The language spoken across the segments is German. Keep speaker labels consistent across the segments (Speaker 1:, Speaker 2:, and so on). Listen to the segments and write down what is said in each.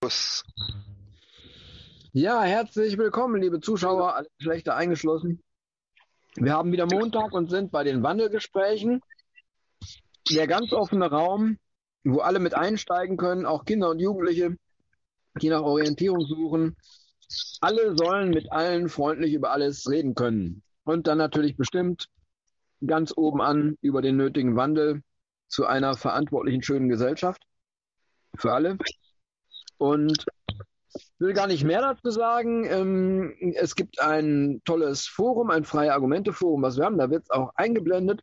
Speaker 1: Servus.
Speaker 2: Ja, herzlich willkommen, liebe Zuschauer, alle Geschlechter eingeschlossen. Wir haben wieder Montag und sind bei den Wandelgesprächen. Der ganz offene Raum, wo alle mit einsteigen können, auch Kinder und Jugendliche, die nach Orientierung suchen. Alle sollen mit allen freundlich über alles reden können. Und dann natürlich bestimmt ganz oben an über den nötigen Wandel zu einer verantwortlichen, schönen Gesellschaft für alle. Und ich will gar nicht mehr dazu sagen. Es gibt ein tolles Forum, ein freie Argumente-Forum, was wir haben. Da wird es auch eingeblendet.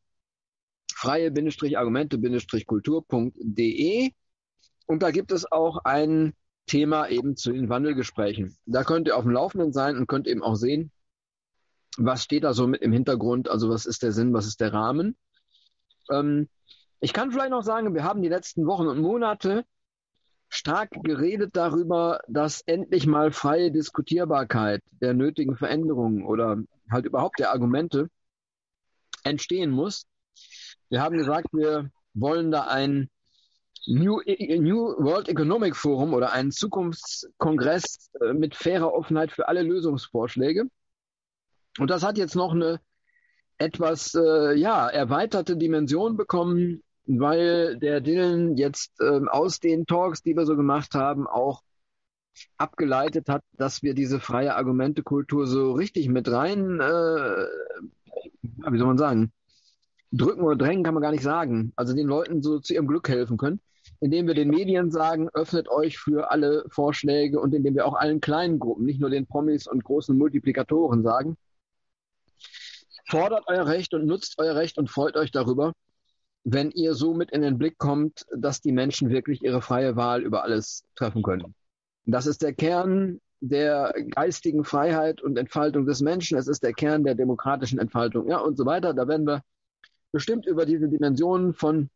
Speaker 2: freie-argumente-kultur.de. Und da gibt es auch ein Thema eben zu den Wandelgesprächen. Da könnt ihr auf dem Laufenden sein und könnt eben auch sehen, was steht da so mit im Hintergrund, also was ist der Sinn, was ist der Rahmen. Ich kann vielleicht noch sagen, wir haben die letzten Wochen und Monate stark geredet darüber, dass endlich mal freie Diskutierbarkeit der nötigen Veränderungen oder halt überhaupt der Argumente entstehen muss. Wir haben gesagt, wir wollen da ein New World Economic Forum oder einen Zukunftskongress mit fairer Offenheit für alle Lösungsvorschläge. Und das hat jetzt noch eine etwas erweiterte Dimension bekommen, weil der Dylan jetzt aus den Talks, die wir so gemacht haben, auch abgeleitet hat, dass wir diese freie Argumentekultur so richtig mit rein, wie soll man sagen, drücken oder drängen kann man gar nicht sagen. Also den Leuten so zu ihrem Glück helfen können, indem wir den Medien sagen, öffnet euch für alle Vorschläge und indem wir auch allen kleinen Gruppen, nicht nur den Promis und großen Multiplikatoren sagen, fordert euer Recht und nutzt euer Recht und freut euch darüber, wenn ihr so mit in den Blick kommt, dass die Menschen wirklich ihre freie Wahl über alles treffen können. Das ist der Kern der geistigen Freiheit und Entfaltung des Menschen. Es ist der Kern der demokratischen Entfaltung, ja, und so weiter. Da werden wir bestimmt über diese Dimensionen von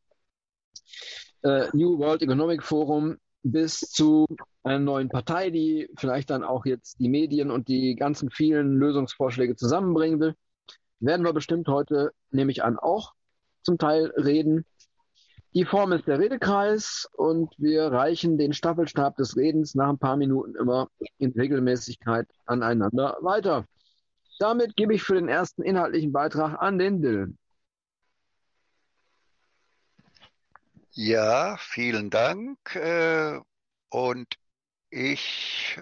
Speaker 2: New World Economic Forum bis zu einer neuen Partei, die vielleicht dann auch jetzt die Medien und die ganzen vielen Lösungsvorschläge zusammenbringen will, werden wir bestimmt heute, nehme ich an, auch zum Teil reden. Die Form ist der Redekreis und wir reichen den Staffelstab des Redens nach ein paar Minuten immer in Regelmäßigkeit aneinander weiter. Damit gebe ich für den ersten inhaltlichen Beitrag an den Dylan.
Speaker 1: Ja, vielen Dank. Und ich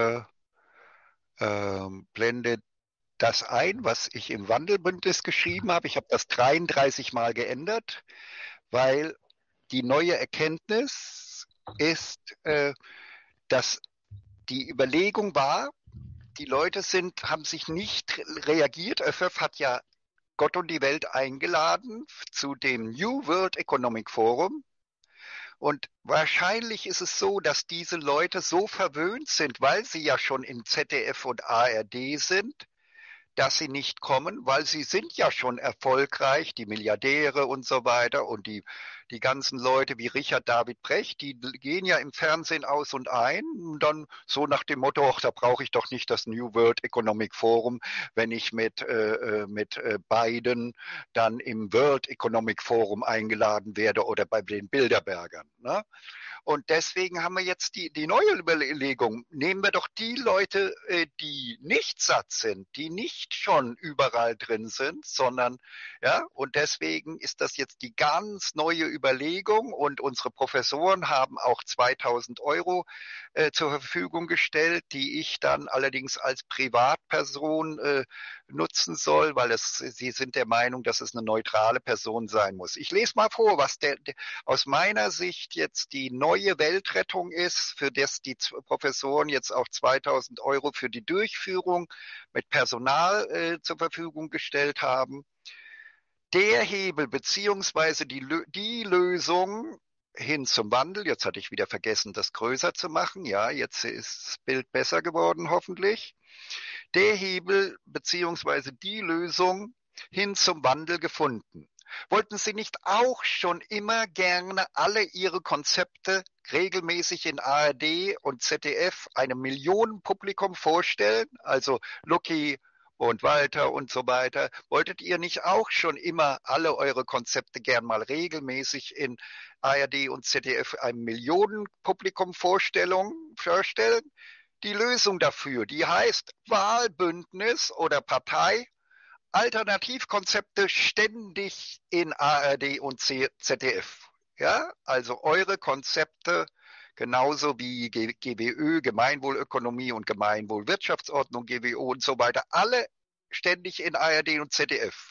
Speaker 1: blende das ein, was ich im Wandelbündnis geschrieben habe. Ich habe das 33 Mal geändert, weil die neue Erkenntnis ist, dass die Überlegung war, die Leute haben sich nicht reagiert. ÖFF hat ja Gott und die Welt eingeladen zu dem New World Economic Forum. Und wahrscheinlich ist es so, dass diese Leute so verwöhnt sind, weil sie ja schon in ZDF und ARD sind, dass sie nicht kommen, weil sie sind ja schon erfolgreich, die Milliardäre und so weiter und die ganzen Leute wie Richard David Brecht, die gehen ja im Fernsehen aus und ein und dann so nach dem Motto, ach, da brauche ich doch nicht das New World Economic Forum, wenn ich mit Biden dann im World Economic Forum eingeladen werde oder bei den Bilderbergern, ne? Und deswegen haben wir jetzt die neue Überlegung. Nehmen wir doch die Leute, die nicht satt sind, die nicht schon überall drin sind, sondern, ja, und deswegen ist das jetzt die ganz neue Überlegung und unsere Professoren haben auch 2000 Euro zur Verfügung gestellt, die ich dann allerdings als Privatperson nutzen soll, weil sie sind der Meinung, dass es eine neutrale Person sein muss. Ich lese mal vor, was aus meiner Sicht jetzt die neue Weltrettung ist, für das die Professoren jetzt auch 2000 Euro für die Durchführung mit Personal zur Verfügung gestellt haben. Der Hebel beziehungsweise die Lösung hin zum Wandel, jetzt hatte ich wieder vergessen, das größer zu machen, ja, jetzt ist das Bild besser geworden hoffentlich. Der Hebel beziehungsweise die Lösung hin zum Wandel gefunden. Wollten Sie nicht auch schon immer gerne alle Ihre Konzepte regelmäßig in ARD und ZDF einem Millionenpublikum vorstellen? Also Lucky und Walter und so weiter. Wolltet ihr nicht auch schon immer alle eure Konzepte gern mal regelmäßig in ARD und ZDF einem Millionenpublikum vorstellen? Die Lösung dafür, die heißt Wahlbündnis oder Partei. Alternativkonzepte ständig in ARD und ZDF. Ja, also eure Konzepte, genauso wie GWÖ, Gemeinwohlökonomie und Gemeinwohlwirtschaftsordnung, GWO und so weiter, alle ständig in ARD und ZDF.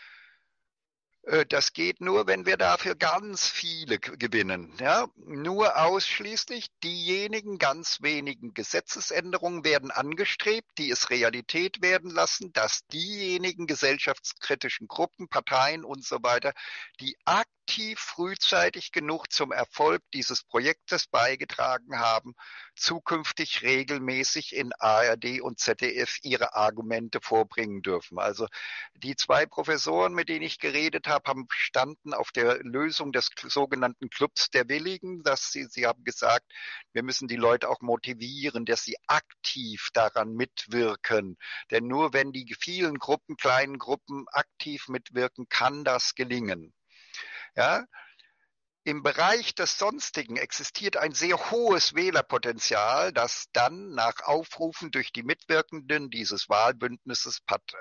Speaker 1: Das geht nur, wenn wir dafür ganz viele gewinnen. Ja? Nur ausschließlich diejenigen ganz wenigen Gesetzesänderungen werden angestrebt, die es Realität werden lassen, dass diejenigen gesellschaftskritischen Gruppen, Parteien und so weiter, die aktiv frühzeitig genug zum Erfolg dieses Projektes beigetragen haben, zukünftig regelmäßig in ARD und ZDF ihre Argumente vorbringen dürfen. Also die zwei Professoren, mit denen ich geredet habe, haben bestanden auf der Lösung des sogenannten Clubs der Willigen. Sie haben gesagt, wir müssen die Leute auch motivieren, dass sie aktiv daran mitwirken. Denn nur wenn die vielen Gruppen, kleinen Gruppen aktiv mitwirken, kann das gelingen. Ja, im Bereich des Sonstigen existiert ein sehr hohes Wählerpotenzial, das dann nach Aufrufen durch die Mitwirkenden dieses Wahlbündnisses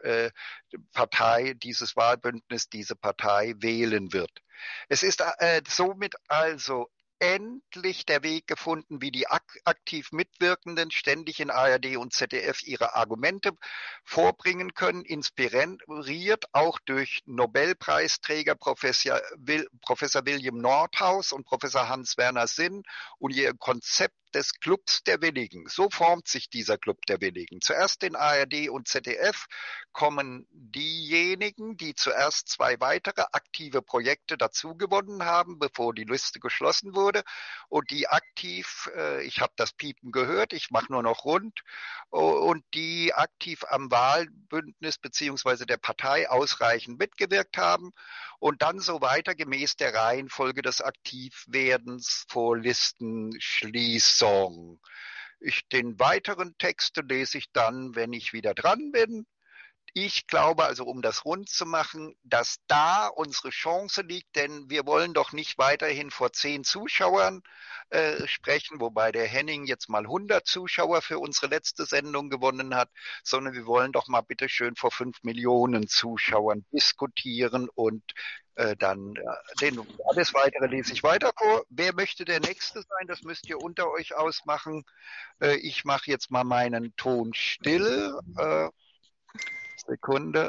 Speaker 1: dieses Wahlbündnis, diese Partei wählen wird. Es ist somit also endlich der Weg gefunden, wie die aktiv Mitwirkenden ständig in ARD und ZDF ihre Argumente vorbringen können, inspiriert auch durch Nobelpreisträger Professor William Nordhaus und Professor Hans-Werner Sinn und ihr Konzept des Clubs der Willigen. So formt sich dieser Club der Willigen. Zuerst in ARD und ZDF kommen diejenigen, die zuerst zwei weitere aktive Projekte dazu gewonnen haben, bevor die Liste geschlossen wurde und die aktiv, ich habe das Piepen gehört, ich mache nur noch rund, und die aktiv am Wahlbündnis beziehungsweise der Partei ausreichend mitgewirkt haben und dann so weiter gemäß der Reihenfolge des Aktivwerdens vor Listenschließung. Den weiteren Text lese ich dann, wenn ich wieder dran bin. Ich glaube also, um das rund zu machen, dass da unsere Chance liegt, denn wir wollen doch nicht weiterhin vor 10 Zuschauern sprechen, wobei der Henning jetzt mal 100 Zuschauer für unsere letzte Sendung gewonnen hat, sondern wir wollen doch mal bitteschön vor 5 Millionen Zuschauern diskutieren und dann alles Weitere lese ich weiter vor. Wer möchte der Nächste sein? Das müsst ihr unter euch ausmachen. Ich mache jetzt mal meinen Ton still. Sekunde.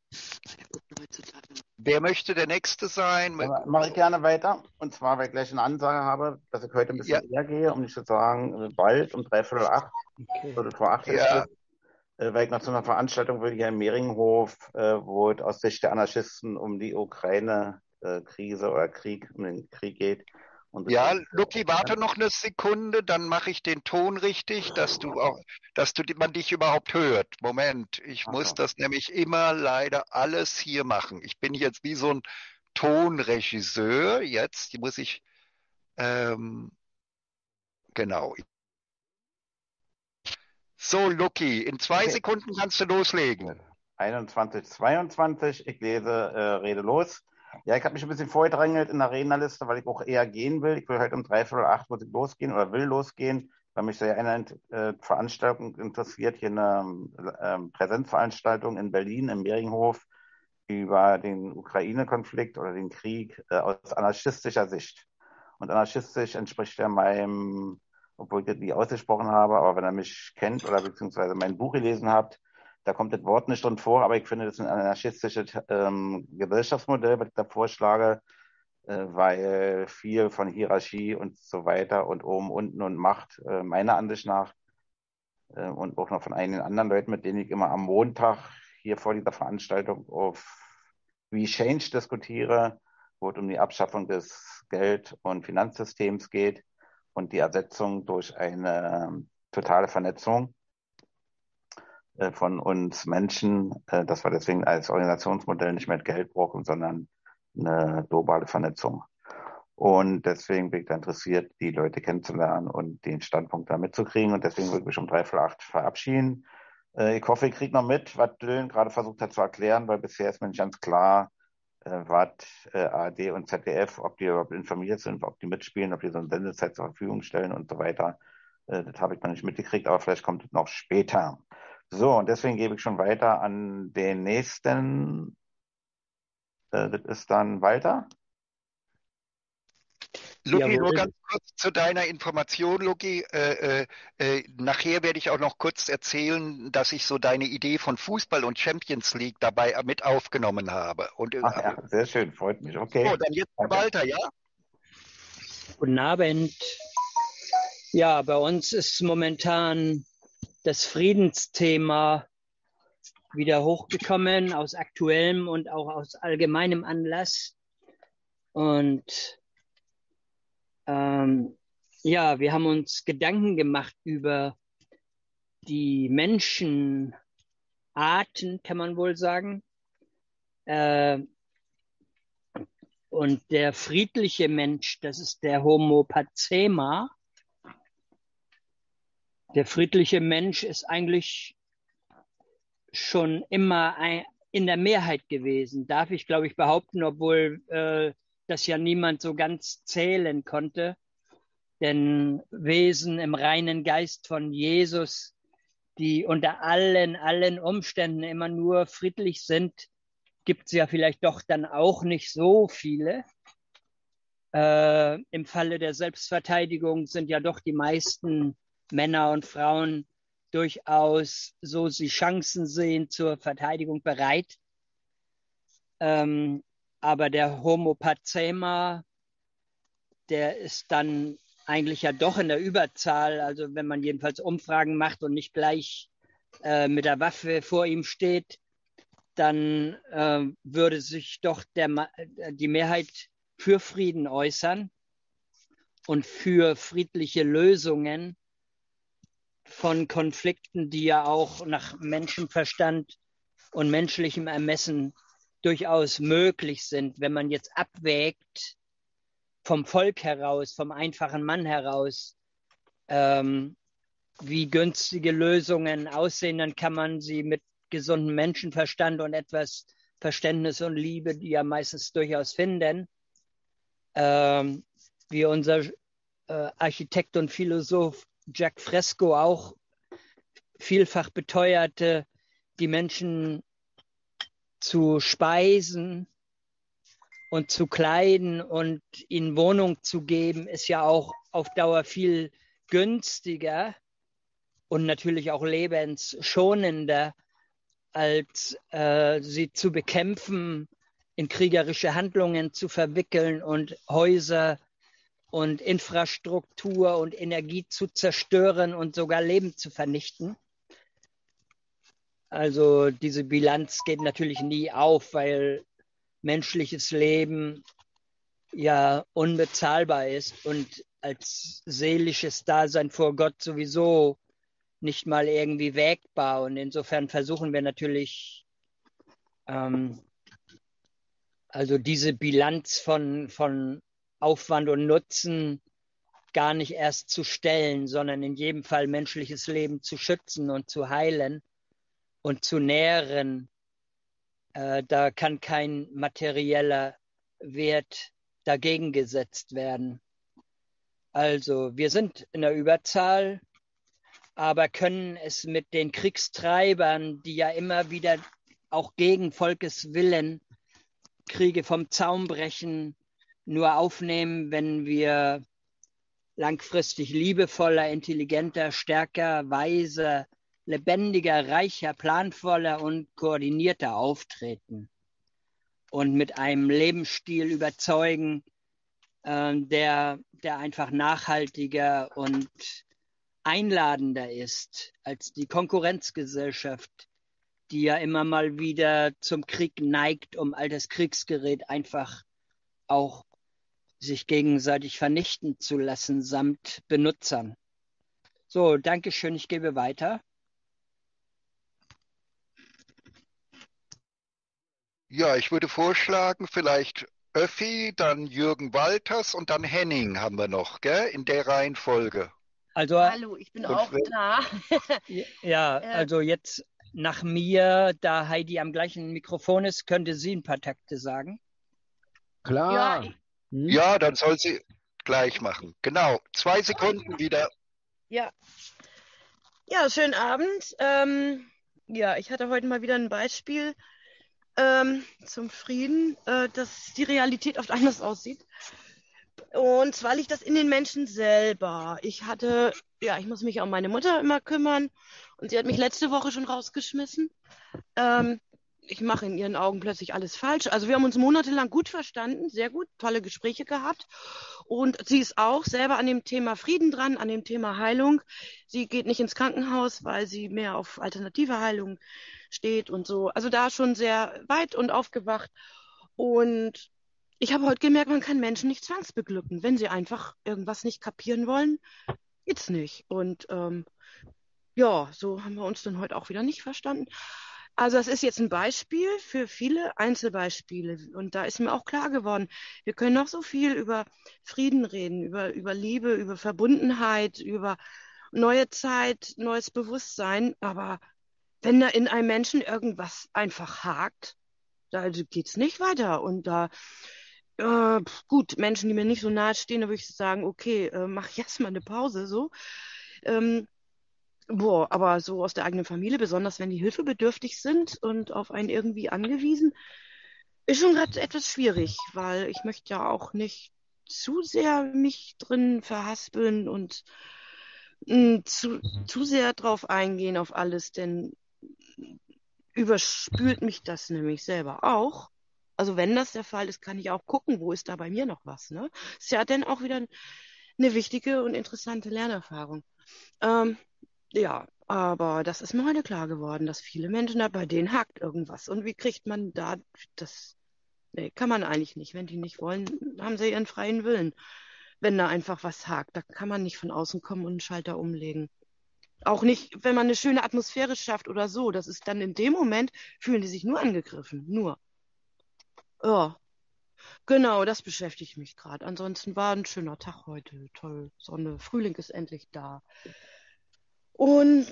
Speaker 1: Wer möchte der Nächste sein?
Speaker 3: Mache ich gerne weiter. Und zwar, weil ich gleich eine Ansage habe, dass ich heute ein bisschen eher gehe, um nicht zu sagen, bald um 7:45, Viertel vor 8
Speaker 1: Ja.
Speaker 3: weil ich noch zu einer Veranstaltung will hier in Mehringhof, wo es aus Sicht der Anarchisten um die Ukraine-Krise oder Krieg, um den Krieg geht. Und
Speaker 1: ja, Luki, warte noch eine Sekunde, dann mache ich den Ton richtig, man dich überhaupt hört. Moment, ich muss das nämlich immer leider alles hier machen. Ich bin jetzt wie so ein Tonregisseur. Jetzt muss ich, genau. So, Luki, in 2 Sekunden kannst du loslegen.
Speaker 3: 21, 22, ich rede los. Ja, ich habe mich ein bisschen vorgedrängelt in der Rednerliste, weil ich auch eher gehen will. Ich will heute um 7:45 muss ich losgehen oder will losgehen, weil mich sehr eine Veranstaltung interessiert, hier eine Präsenzveranstaltung in Berlin im Mehringhof über den Ukraine-Konflikt oder den Krieg aus anarchistischer Sicht. Und anarchistisch entspricht ja meinem, obwohl ich das nie ausgesprochen habe, aber wenn ihr mich kennt oder beziehungsweise mein Buch gelesen habt, da kommt das Wort nicht drin vor, aber ich finde, das ist ein anarchistisches Gesellschaftsmodell, was ich da vorschlage, weil viel von Hierarchie und so weiter und oben, unten und Macht, meiner Ansicht nach, und auch noch von einigen anderen Leuten, mit denen ich immer am Montag hier vor dieser Veranstaltung auf Rechange diskutiere, wo es um die Abschaffung des Geld- und Finanzsystems geht und die Ersetzung durch eine totale Vernetzung von uns Menschen, dass wir deswegen als Organisationsmodell nicht mehr Geld brauchen, sondern eine globale Vernetzung. Und deswegen bin ich da interessiert, die Leute kennenzulernen und den Standpunkt da mitzukriegen. Und deswegen würde ich mich um 7:45 verabschieden. Ich hoffe, ich kriege noch mit, was Dylan gerade versucht hat zu erklären, weil bisher ist mir nicht ganz klar, was ARD und ZDF, ob die überhaupt informiert sind, ob die mitspielen, ob die so eine Sendezeit zur Verfügung stellen und so weiter. Das habe ich noch nicht mitgekriegt, aber vielleicht kommt es noch später. So, und deswegen gebe ich schon weiter an den nächsten. Das ist dann Walter.
Speaker 1: Luki, nur ganz kurz zu deiner Information, Luki. Nachher werde ich auch noch kurz erzählen, dass ich so deine Idee von Fußball und Champions League dabei mit aufgenommen habe.
Speaker 3: Ach ja, sehr schön, freut mich. Okay.
Speaker 1: So, dann jetzt Walter, ja?
Speaker 4: Guten Abend. Ja, bei uns ist momentan das Friedensthema wieder hochgekommen, aus aktuellem und auch aus allgemeinem Anlass. Und ja, wir haben uns Gedanken gemacht über die Menschenarten, kann man wohl sagen. Und der friedliche Mensch, das ist der Homo pacema. Der friedliche Mensch ist eigentlich schon immer in der Mehrheit gewesen, darf ich, glaube ich, behaupten, obwohl das ja niemand so ganz zählen konnte. Denn Wesen im reinen Geist von Jesus, die unter allen Umständen immer nur friedlich sind, gibt es ja vielleicht doch dann auch nicht so viele. Im Falle der Selbstverteidigung sind ja doch die meisten Männer und Frauen durchaus, so sie Chancen sehen, zur Verteidigung bereit. Aber der Homo pacema, der ist dann eigentlich ja doch in der Überzahl. Also wenn man jedenfalls Umfragen macht und nicht gleich mit der Waffe vor ihm steht, dann würde sich doch die Mehrheit für Frieden äußern und für friedliche Lösungen von Konflikten, die ja auch nach Menschenverstand und menschlichem Ermessen durchaus möglich sind, wenn man jetzt abwägt vom Volk heraus, vom einfachen Mann heraus, wie günstige Lösungen aussehen, dann kann man sie mit gesundem Menschenverstand und etwas Verständnis und Liebe, die ja meistens durchaus finden, wie unser Architekt und Philosoph Jack Fresco auch vielfach beteuerte, die Menschen zu speisen und zu kleiden und ihnen Wohnung zu geben, ist ja auch auf Dauer viel günstiger und natürlich auch lebensschonender, als sie zu bekämpfen, in kriegerische Handlungen zu verwickeln und Häuser und Infrastruktur und Energie zu zerstören und sogar Leben zu vernichten. Also diese Bilanz geht natürlich nie auf, weil menschliches Leben ja unbezahlbar ist und als seelisches Dasein vor Gott sowieso nicht mal irgendwie wägbar. Und insofern versuchen wir natürlich, also diese Bilanz von Aufwand und Nutzen gar nicht erst zu stellen, sondern in jedem Fall menschliches Leben zu schützen und zu heilen und zu nähren. Da kann kein materieller Wert dagegen gesetzt werden. Also wir sind in der Überzahl, aber können es mit den Kriegstreibern, die ja immer wieder auch gegen Volkes Willen Kriege vom Zaum brechen, nur aufnehmen, wenn wir langfristig liebevoller, intelligenter, stärker, weiser, lebendiger, reicher, planvoller und koordinierter auftreten und mit einem Lebensstil überzeugen, der einfach nachhaltiger und einladender ist als die Konkurrenzgesellschaft, die ja immer mal wieder zum Krieg neigt, um all das Kriegsgerät einfach auch sich gegenseitig vernichten zu lassen, samt Benutzern. So, danke schön, ich gebe weiter.
Speaker 1: Ja, ich würde vorschlagen, vielleicht Öffi, dann Jürgen Walters und dann Henning haben wir noch, gell? In der Reihenfolge.
Speaker 4: Also,
Speaker 5: Hallo, ich bin auch da.
Speaker 4: ja, also jetzt nach mir, da Heidi am gleichen Mikrofon ist, könnte sie ein paar Takte sagen.
Speaker 2: Klar.
Speaker 1: Ja, dann soll sie gleich machen. Genau, 2 Sekunden wieder.
Speaker 5: Ja, schönen Abend. Ja, ich hatte heute mal wieder ein Beispiel zum Frieden, dass die Realität oft anders aussieht. Und zwar liegt das in den Menschen selber. Ich muss mich um meine Mutter immer kümmern und sie hat mich letzte Woche schon rausgeschmissen. Ich mache in ihren Augen plötzlich alles falsch. Also wir haben uns monatelang gut verstanden, sehr gut, tolle Gespräche gehabt. Und sie ist auch selber an dem Thema Frieden dran, an dem Thema Heilung. Sie geht nicht ins Krankenhaus, weil sie mehr auf alternative Heilung steht und so. Also da schon sehr weit und aufgewacht. Und ich habe heute gemerkt, man kann Menschen nicht zwangsbeglücken. Wenn sie einfach irgendwas nicht kapieren wollen, geht's nicht. Und so haben wir uns dann heute auch wieder nicht verstanden. Also das ist jetzt ein Beispiel für viele Einzelbeispiele. Und da ist mir auch klar geworden, wir können noch so viel über Frieden reden, über Liebe, über Verbundenheit, über neue Zeit, neues Bewusstsein. Aber wenn da in einem Menschen irgendwas einfach hakt, da geht's nicht weiter. Und da, gut, Menschen, die mir nicht so nahe stehen, da würde ich sagen, okay, mach jetzt mal eine Pause, so. Aber so aus der eigenen Familie, besonders wenn die hilfebedürftig sind und auf einen irgendwie angewiesen, ist schon gerade etwas schwierig, weil ich möchte ja auch nicht zu sehr mich drin verhaspeln und zu sehr drauf eingehen auf alles, denn überspült mich das nämlich selber auch. Also wenn das der Fall ist, kann ich auch gucken, wo ist da bei mir noch was. Ne? Ist ja dann auch wieder eine wichtige und interessante Lernerfahrung. Ja, aber das ist mir heute klar geworden, dass viele Menschen bei denen hakt irgendwas. Und wie kriegt man da das? Nee, kann man eigentlich nicht. Wenn die nicht wollen, haben sie ihren freien Willen. Wenn da einfach was hakt, da kann man nicht von außen kommen und einen Schalter umlegen. Auch nicht, wenn man eine schöne Atmosphäre schafft oder so. Das ist dann in dem Moment, fühlen die sich nur angegriffen. Nur. Ja, genau, das beschäftigt mich gerade. Ansonsten war ein schöner Tag heute. Toll, Sonne, Frühling ist endlich da. Und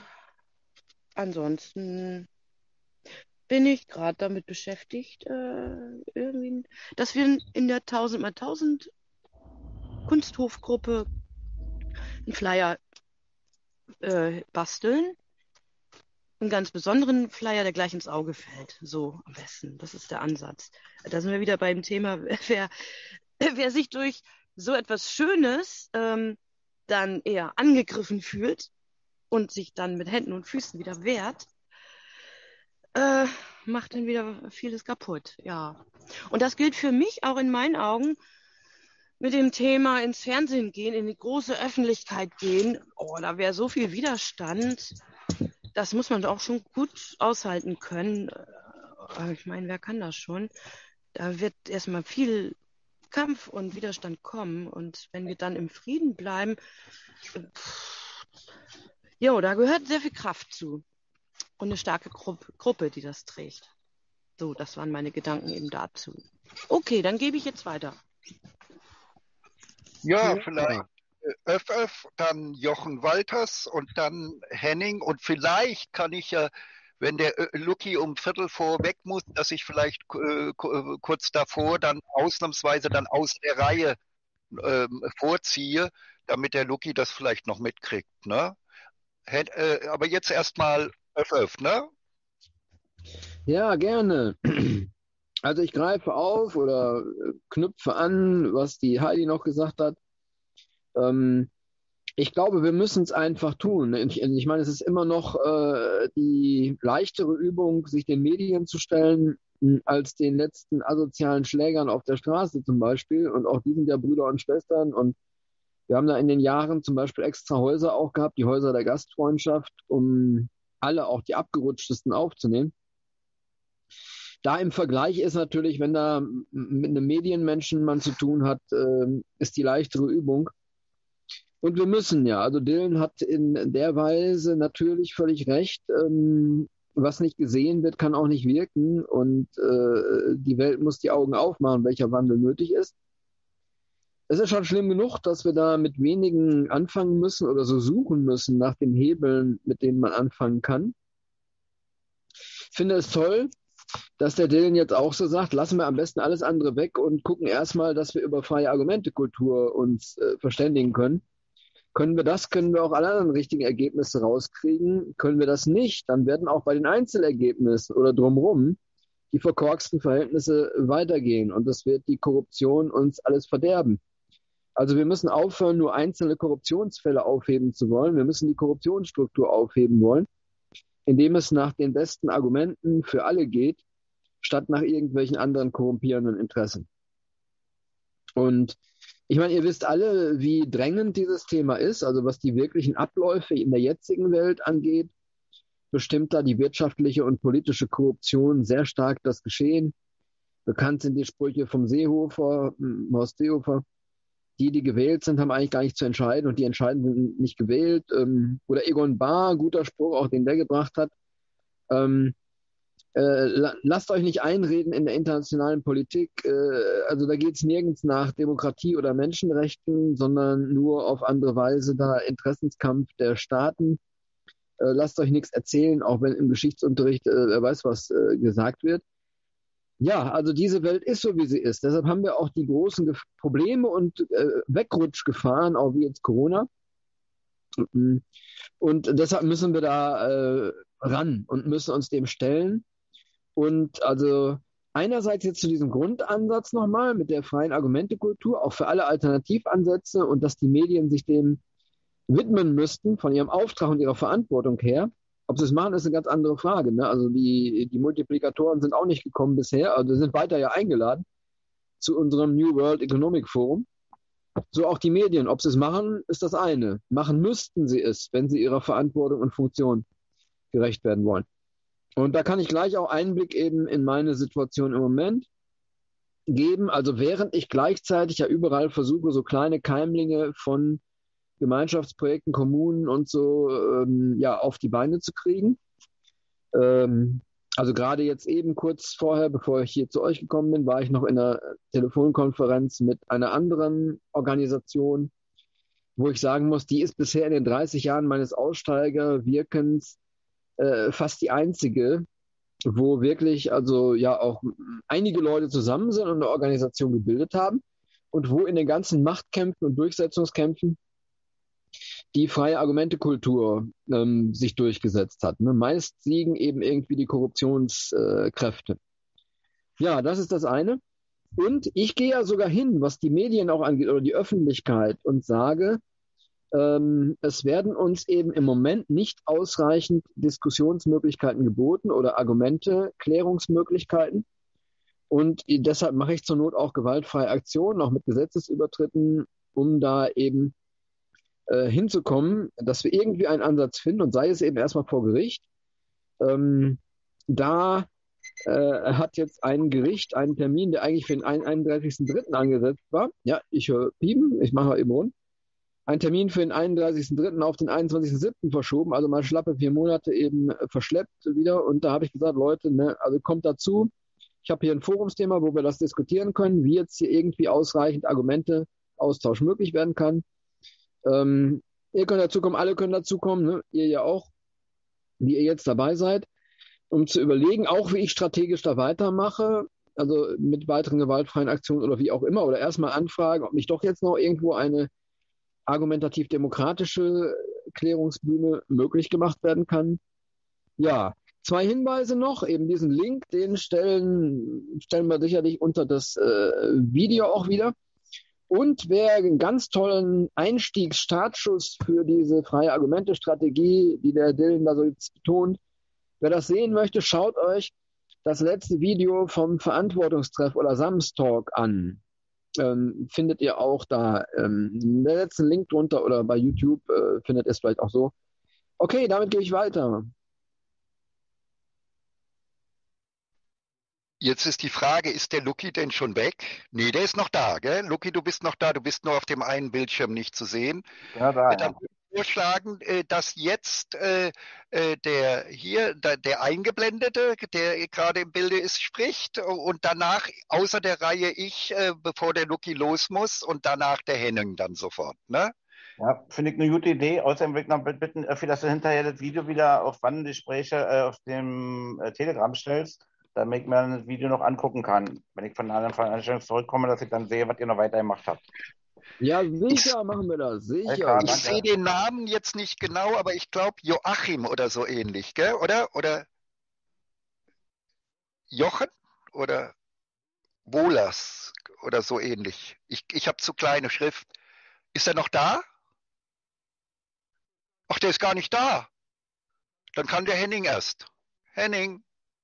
Speaker 5: ansonsten bin ich gerade damit beschäftigt, dass wir in der 1000x1000 Kunsthofgruppe einen Flyer basteln. Einen ganz besonderen Flyer, der gleich ins Auge fällt. So am besten. Das ist der Ansatz. Da sind wir wieder beim Thema, wer sich durch so etwas Schönes dann eher angegriffen fühlt und sich dann mit Händen und Füßen wieder wehrt, macht dann wieder vieles kaputt. Ja. Und das gilt für mich auch in meinen Augen mit dem Thema ins Fernsehen gehen, in die große Öffentlichkeit gehen. Oh, da wäre so viel Widerstand. Das muss man auch schon gut aushalten können. Ich meine, wer kann das schon? Da wird erstmal viel Kampf und Widerstand kommen. Und wenn wir dann im Frieden bleiben, da gehört sehr viel Kraft zu. Und eine starke Gruppe, die das trägt. So, das waren meine Gedanken eben dazu. Okay, dann gebe ich jetzt weiter.
Speaker 1: Ja, vielleicht Öff, dann Jochen Walters und dann Henning. Und vielleicht kann ich ja, wenn der Lucky um Viertel vor weg muss, dass ich vielleicht kurz davor dann ausnahmsweise dann aus der Reihe vorziehe, damit der Lucky das vielleicht noch mitkriegt. Ne? Aber jetzt erstmal Öff, ne?
Speaker 2: Ja, gerne. Also ich greife auf oder knüpfe an, was die Heidi noch gesagt hat. Ich glaube, wir müssen es einfach tun. Ich meine, es ist immer noch die leichtere Übung, sich den Medien zu stellen, als den letzten asozialen Schlägern auf der Straße zum Beispiel. Und auch die sind ja Brüder und Schwestern. Und wir haben da in den Jahren zum Beispiel extra Häuser auch gehabt, die Häuser der Gastfreundschaft, um alle, auch die abgerutschtesten, aufzunehmen. Da im Vergleich ist natürlich, wenn da mit einem Medienmenschen man zu tun hat, ist die leichtere Übung. Und wir müssen ja, also Dylan hat in der Weise natürlich völlig recht, was nicht gesehen wird, kann auch nicht wirken und die Welt muss die Augen aufmachen, welcher Wandel nötig ist. Es ist schon schlimm genug, dass wir da mit wenigen anfangen müssen oder so suchen müssen nach den Hebeln, mit denen man anfangen kann. Ich finde es toll, dass der Dylan jetzt auch so sagt, lassen wir am besten alles andere weg und gucken erstmal, dass wir über freie Argumentekultur uns verständigen können. Können wir das, können wir auch alle anderen richtigen Ergebnisse rauskriegen. Können wir das nicht, dann werden auch bei den Einzelergebnissen oder drumherum die verkorksten Verhältnisse weitergehen und das wird die Korruption uns alles verderben. Also wir müssen aufhören, nur einzelne Korruptionsfälle aufheben zu wollen. Wir müssen die Korruptionsstruktur aufheben wollen, indem es nach den besten Argumenten für alle geht, statt nach irgendwelchen anderen korrumpierenden Interessen. Und ich meine, ihr wisst alle, wie drängend dieses Thema ist, also was die wirklichen Abläufe in der jetzigen Welt angeht, bestimmt da die wirtschaftliche und politische Korruption sehr stark das Geschehen. Bekannt sind die Sprüche vom Seehofer, Horst Seehofer, die gewählt sind, haben eigentlich gar nicht zu entscheiden und die Entscheidenden sind nicht gewählt. Oder Egon Bahr, guter Spruch, auch den der gebracht hat. Lasst euch nicht einreden in der internationalen Politik. Also da geht es nirgends nach Demokratie oder Menschenrechten, sondern nur auf andere Weise da Interessenskampf der Staaten. Lasst euch nichts erzählen, auch wenn im Geschichtsunterricht wer weiß was gesagt wird. Ja, also diese Welt ist so, wie sie ist. Deshalb haben wir auch die großen Probleme und Wegrutschgefahren, auch wie jetzt Corona. Und deshalb müssen wir da ran und müssen uns dem stellen. Und also einerseits jetzt zu diesem Grundansatz nochmal mit der freien Argumentekultur, auch für alle Alternativansätze und dass die Medien sich dem widmen müssten, von ihrem Auftrag und ihrer Verantwortung her. Ob sie es machen, ist eine ganz andere Frage. Ne? Also die Multiplikatoren sind auch nicht gekommen bisher, also sind weiter ja eingeladen zu unserem New World Economic Forum. So auch die Medien. Ob sie es machen, ist das eine. Machen müssten sie es, wenn sie ihrer Verantwortung und Funktion gerecht werden wollen. Und da kann ich gleich auch Einblick eben in meine Situation im Moment geben. Also während ich gleichzeitig ja überall versuche, so kleine Keimlinge von Gemeinschaftsprojekten, Kommunen und so auf die Beine zu kriegen. Also gerade jetzt eben kurz vorher, bevor ich hier zu euch gekommen bin, war ich noch in einer Telefonkonferenz mit einer anderen Organisation, wo ich sagen muss, die ist bisher in den 30 Jahren meines Aussteigerwirkens fast die einzige, wo wirklich also ja auch einige Leute zusammen sind und eine Organisation gebildet haben und wo in den ganzen Machtkämpfen und Durchsetzungskämpfen die freie Argumentekultur sich durchgesetzt hat. Ne? Meist siegen eben irgendwie die Korruptionskräfte. Ja, das ist das eine. Und ich gehe ja sogar hin, was die Medien auch angeht oder die Öffentlichkeit und sage, es werden uns eben im Moment nicht ausreichend Diskussionsmöglichkeiten geboten oder Argumente, Klärungsmöglichkeiten. Und deshalb mache ich zur Not auch gewaltfreie Aktionen, auch mit Gesetzesübertritten, um da eben hinzukommen, dass wir irgendwie einen Ansatz finden und sei es eben erstmal vor Gericht. Da hat jetzt ein Gericht einen Termin, der eigentlich für den 31.03. angesetzt war. Ja, ich höre Piepen, ich mache mal eben rund. Ein Termin für den 31.03. auf den 21.07. verschoben, also mal schlappe 4 Monate eben verschleppt wieder. Und da habe ich gesagt, Leute, ne, also kommt dazu. Ich habe hier ein Forumsthema, wo wir das diskutieren können, wie jetzt hier irgendwie ausreichend Argumente, Austausch möglich werden kann. Ihr könnt dazukommen, alle können dazukommen, ne? Ihr ja auch, die ihr jetzt dabei seid, um zu überlegen, auch wie ich strategisch da weitermache, also mit weiteren gewaltfreien Aktionen oder wie auch immer, oder erstmal anfragen, ob nicht doch jetzt noch irgendwo eine argumentativ-demokratische Klärungsbühne möglich gemacht werden kann. Ja, 2 Hinweise noch, eben diesen Link, den stellen wir sicherlich unter das Video auch wieder. Und wer einen ganz tollen Einstiegsstartschuss für diese freie Argumente-Strategie, die der Dylan da so betont, wer das sehen möchte, schaut euch das letzte Video vom Verantwortungstreff oder Samstalk an. Findet ihr auch da. Der letzte Link drunter oder bei YouTube findet ihr es vielleicht auch so. Okay, damit gehe ich weiter.
Speaker 1: Jetzt ist die Frage, ist der Lucky denn schon weg? Nee, der ist noch da, gell? Lucky, du bist noch da, du bist nur auf dem einen Bildschirm nicht zu sehen.
Speaker 3: Ja, da, ja.
Speaker 1: vorschlagen, dass jetzt der Eingeblendete, der gerade im Bilde ist, spricht und danach außer der Reihe ich, bevor der Lucky los muss und danach der Henning dann sofort, ne?
Speaker 3: Ja, finde ich eine gute Idee. Außerdem will ich noch bitten, dass du hinterher das Video wieder auf Wandelgespräche auf dem Telegram stellst, damit ich mir dann das Video noch angucken kann, wenn ich von der anderen Veranstaltung zurückkomme, dass ich dann sehe, was ihr noch weiter gemacht habt.
Speaker 2: Ja, sicher machen wir das. Sicher.
Speaker 3: Klar,
Speaker 1: Ich
Speaker 3: danke.
Speaker 1: sehe den Namen jetzt nicht genau, aber ich glaube Joachim oder so ähnlich, gell? Oder Jochen oder Wohlers oder so ähnlich. Ich habe zu kleine Schrift. Ist er noch da? Ach, der ist gar nicht da. Dann kann der Henning erst. Henning.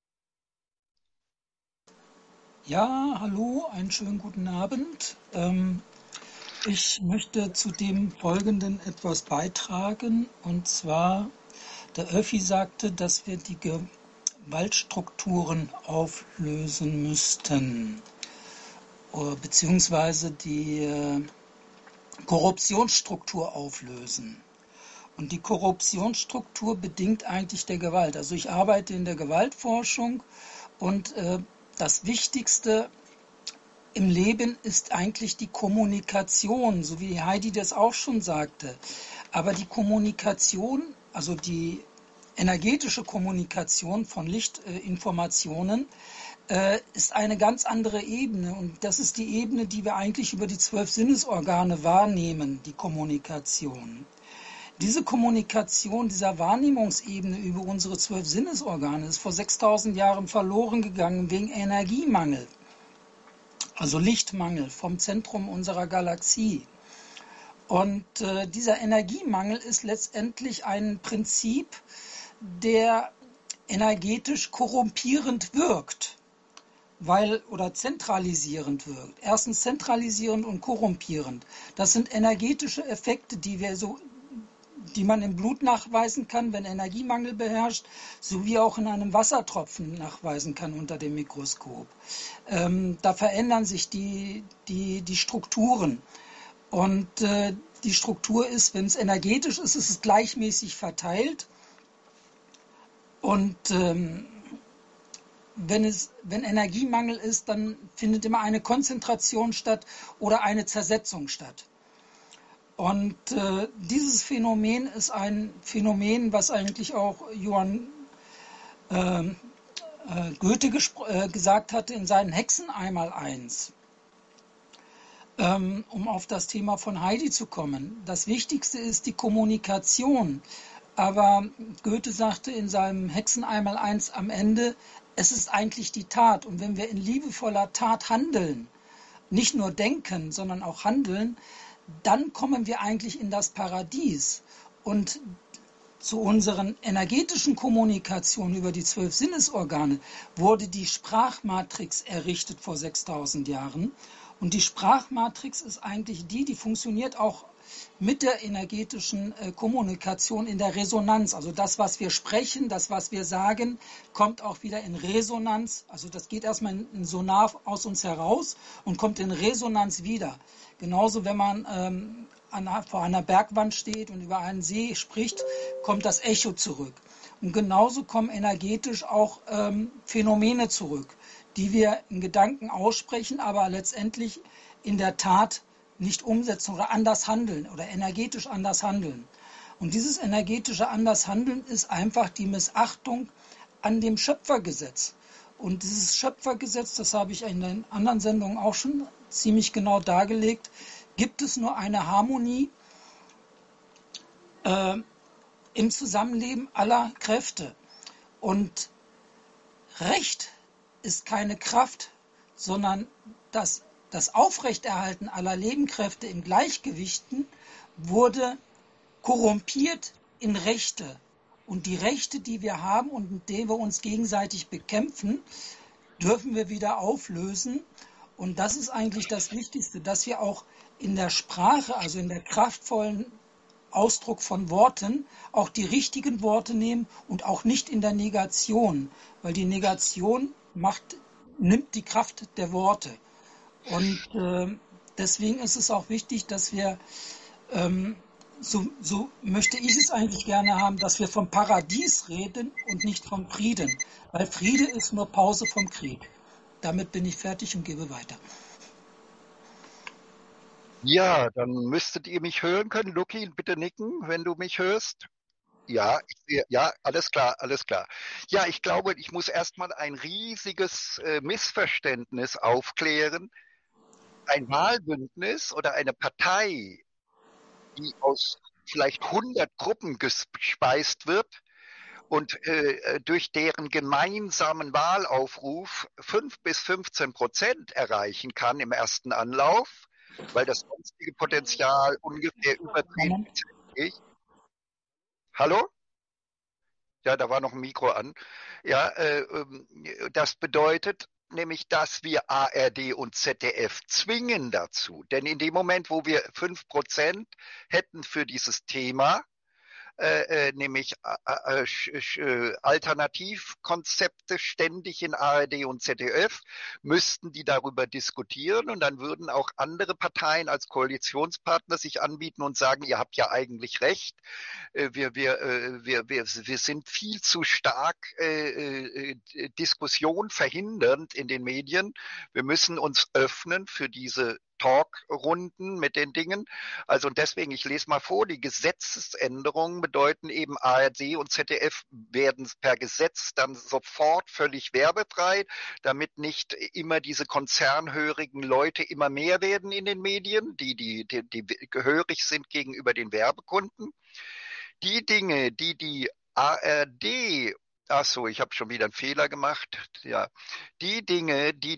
Speaker 6: Ja, hallo, einen schönen guten Abend. Ich möchte zu dem Folgenden etwas beitragen. Und zwar, der Öffi sagte, dass wir die Gewaltstrukturen auflösen müssten, beziehungsweise die Korruptionsstruktur auflösen. Und die Korruptionsstruktur bedingt eigentlich der Gewalt. Also ich arbeite in der Gewaltforschung und das Wichtigste im Leben ist eigentlich die Kommunikation, so wie Heidi das auch schon sagte. Aber die Kommunikation, also die energetische Kommunikation von Lichtinformationen, ist eine ganz andere Ebene. Und das ist die Ebene, die wir eigentlich über die 12 Sinnesorgane wahrnehmen, die Kommunikation. Diese Kommunikation dieser Wahrnehmungsebene über unsere 12 Sinnesorgane ist vor 6000 Jahren verloren gegangen wegen Energiemangel, also Lichtmangel vom Zentrum unserer Galaxie. Und dieser Energiemangel ist letztendlich ein Prinzip, der energetisch korrumpierend wirkt, oder zentralisierend wirkt. Erstens zentralisierend und korrumpierend. Das sind energetische Effekte, die man im Blut nachweisen kann, wenn Energiemangel beherrscht, sowie auch in einem Wassertropfen nachweisen kann unter dem Mikroskop. Da verändern sich die Strukturen. Und die Struktur ist, wenn es energetisch ist, ist es gleichmäßig verteilt. Und wenn Energiemangel ist, dann findet immer eine Konzentration statt oder eine Zersetzung statt. Und dieses Phänomen ist ein Phänomen, was eigentlich auch Johann Goethe gesagt hatte in seinen Hexen einmal-eins. Um auf das Thema von Heidi zu kommen. Das Wichtigste ist die Kommunikation. Aber Goethe sagte in seinem Hexen einmal-eins am Ende, es ist eigentlich die Tat. Und wenn wir in liebevoller Tat handeln, nicht nur denken, sondern auch handeln, dann kommen wir eigentlich in das Paradies. Und zu unseren energetischen Kommunikationen über die 12 Sinnesorgane wurde die Sprachmatrix errichtet vor 6000 Jahren. Und die Sprachmatrix ist eigentlich die funktioniert auch mit der energetischen Kommunikation in der Resonanz. Also das, was wir sprechen, das, was wir sagen, kommt auch wieder in Resonanz. Also das geht erstmal in Sonar aus uns heraus und kommt in Resonanz wieder. Genauso, wenn man vor einer Bergwand steht und über einen See spricht, kommt das Echo zurück. Und genauso kommen energetisch auch Phänomene zurück, die wir in Gedanken aussprechen, aber letztendlich in der Tat nicht umsetzen oder anders handeln oder energetisch anders handeln. Und dieses energetische Andershandeln ist einfach die Missachtung an dem Schöpfergesetz. Und dieses Schöpfergesetz, das habe ich in den anderen Sendungen auch schon ziemlich genau dargelegt, gibt es nur eine Harmonie im Zusammenleben aller Kräfte. Und Recht ist keine Kraft, sondern das Aufrechterhalten aller Lebenskräfte im Gleichgewichten wurde korrumpiert in Rechte. Und die Rechte, die wir haben und mit denen wir uns gegenseitig bekämpfen, dürfen wir wieder auflösen. Und das ist eigentlich das Wichtigste, dass wir auch in der Sprache, also in der kraftvollen Ausdruck von Worten, auch die richtigen Worte nehmen und auch nicht in der Negation, weil die Negation nimmt die Kraft der Worte. Und deswegen ist es auch wichtig, dass wir so möchte ich es eigentlich gerne haben, dass wir vom Paradies reden und nicht vom Frieden. Weil Friede ist nur Pause vom Krieg. Damit bin ich fertig und gebe weiter.
Speaker 1: Ja, dann müsstet ihr mich hören können. Luki, bitte nicken, wenn du mich hörst. Ja, ja, alles klar, alles klar. Ja, ich glaube, ich muss erstmal ein riesiges Missverständnis aufklären. Ein Wahlbündnis oder eine Partei, die aus vielleicht 100 Gruppen gespeist wird und durch deren gemeinsamen Wahlaufruf 5 bis 15% erreichen kann im ersten Anlauf, weil das sonstige Potenzial ungefähr über 10% ist. Hallo? Ja, da war noch ein Mikro an. Ja, das bedeutet nämlich, dass wir ARD und ZDF zwingen dazu. Denn in dem Moment, wo wir 5% hätten für dieses Thema, nämlich Alternativkonzepte ständig in ARD und ZDF, müssten die darüber diskutieren und dann würden auch andere Parteien als Koalitionspartner sich anbieten und sagen, ihr habt ja eigentlich recht, wir sind viel zu stark Diskussion verhindernd in den Medien. Wir müssen uns öffnen für diese Talkrunden mit den Dingen. Also und deswegen, ich lese mal vor, die Gesetzesänderungen bedeuten eben, ARD und ZDF werden per Gesetz dann sofort völlig werbefrei, damit nicht immer diese konzernhörigen Leute immer mehr werden in den Medien, die gehörig sind gegenüber den Werbekunden. Die Dinge, die ARD, ach so, ich habe schon wieder einen Fehler gemacht. Ja, die Dinge, die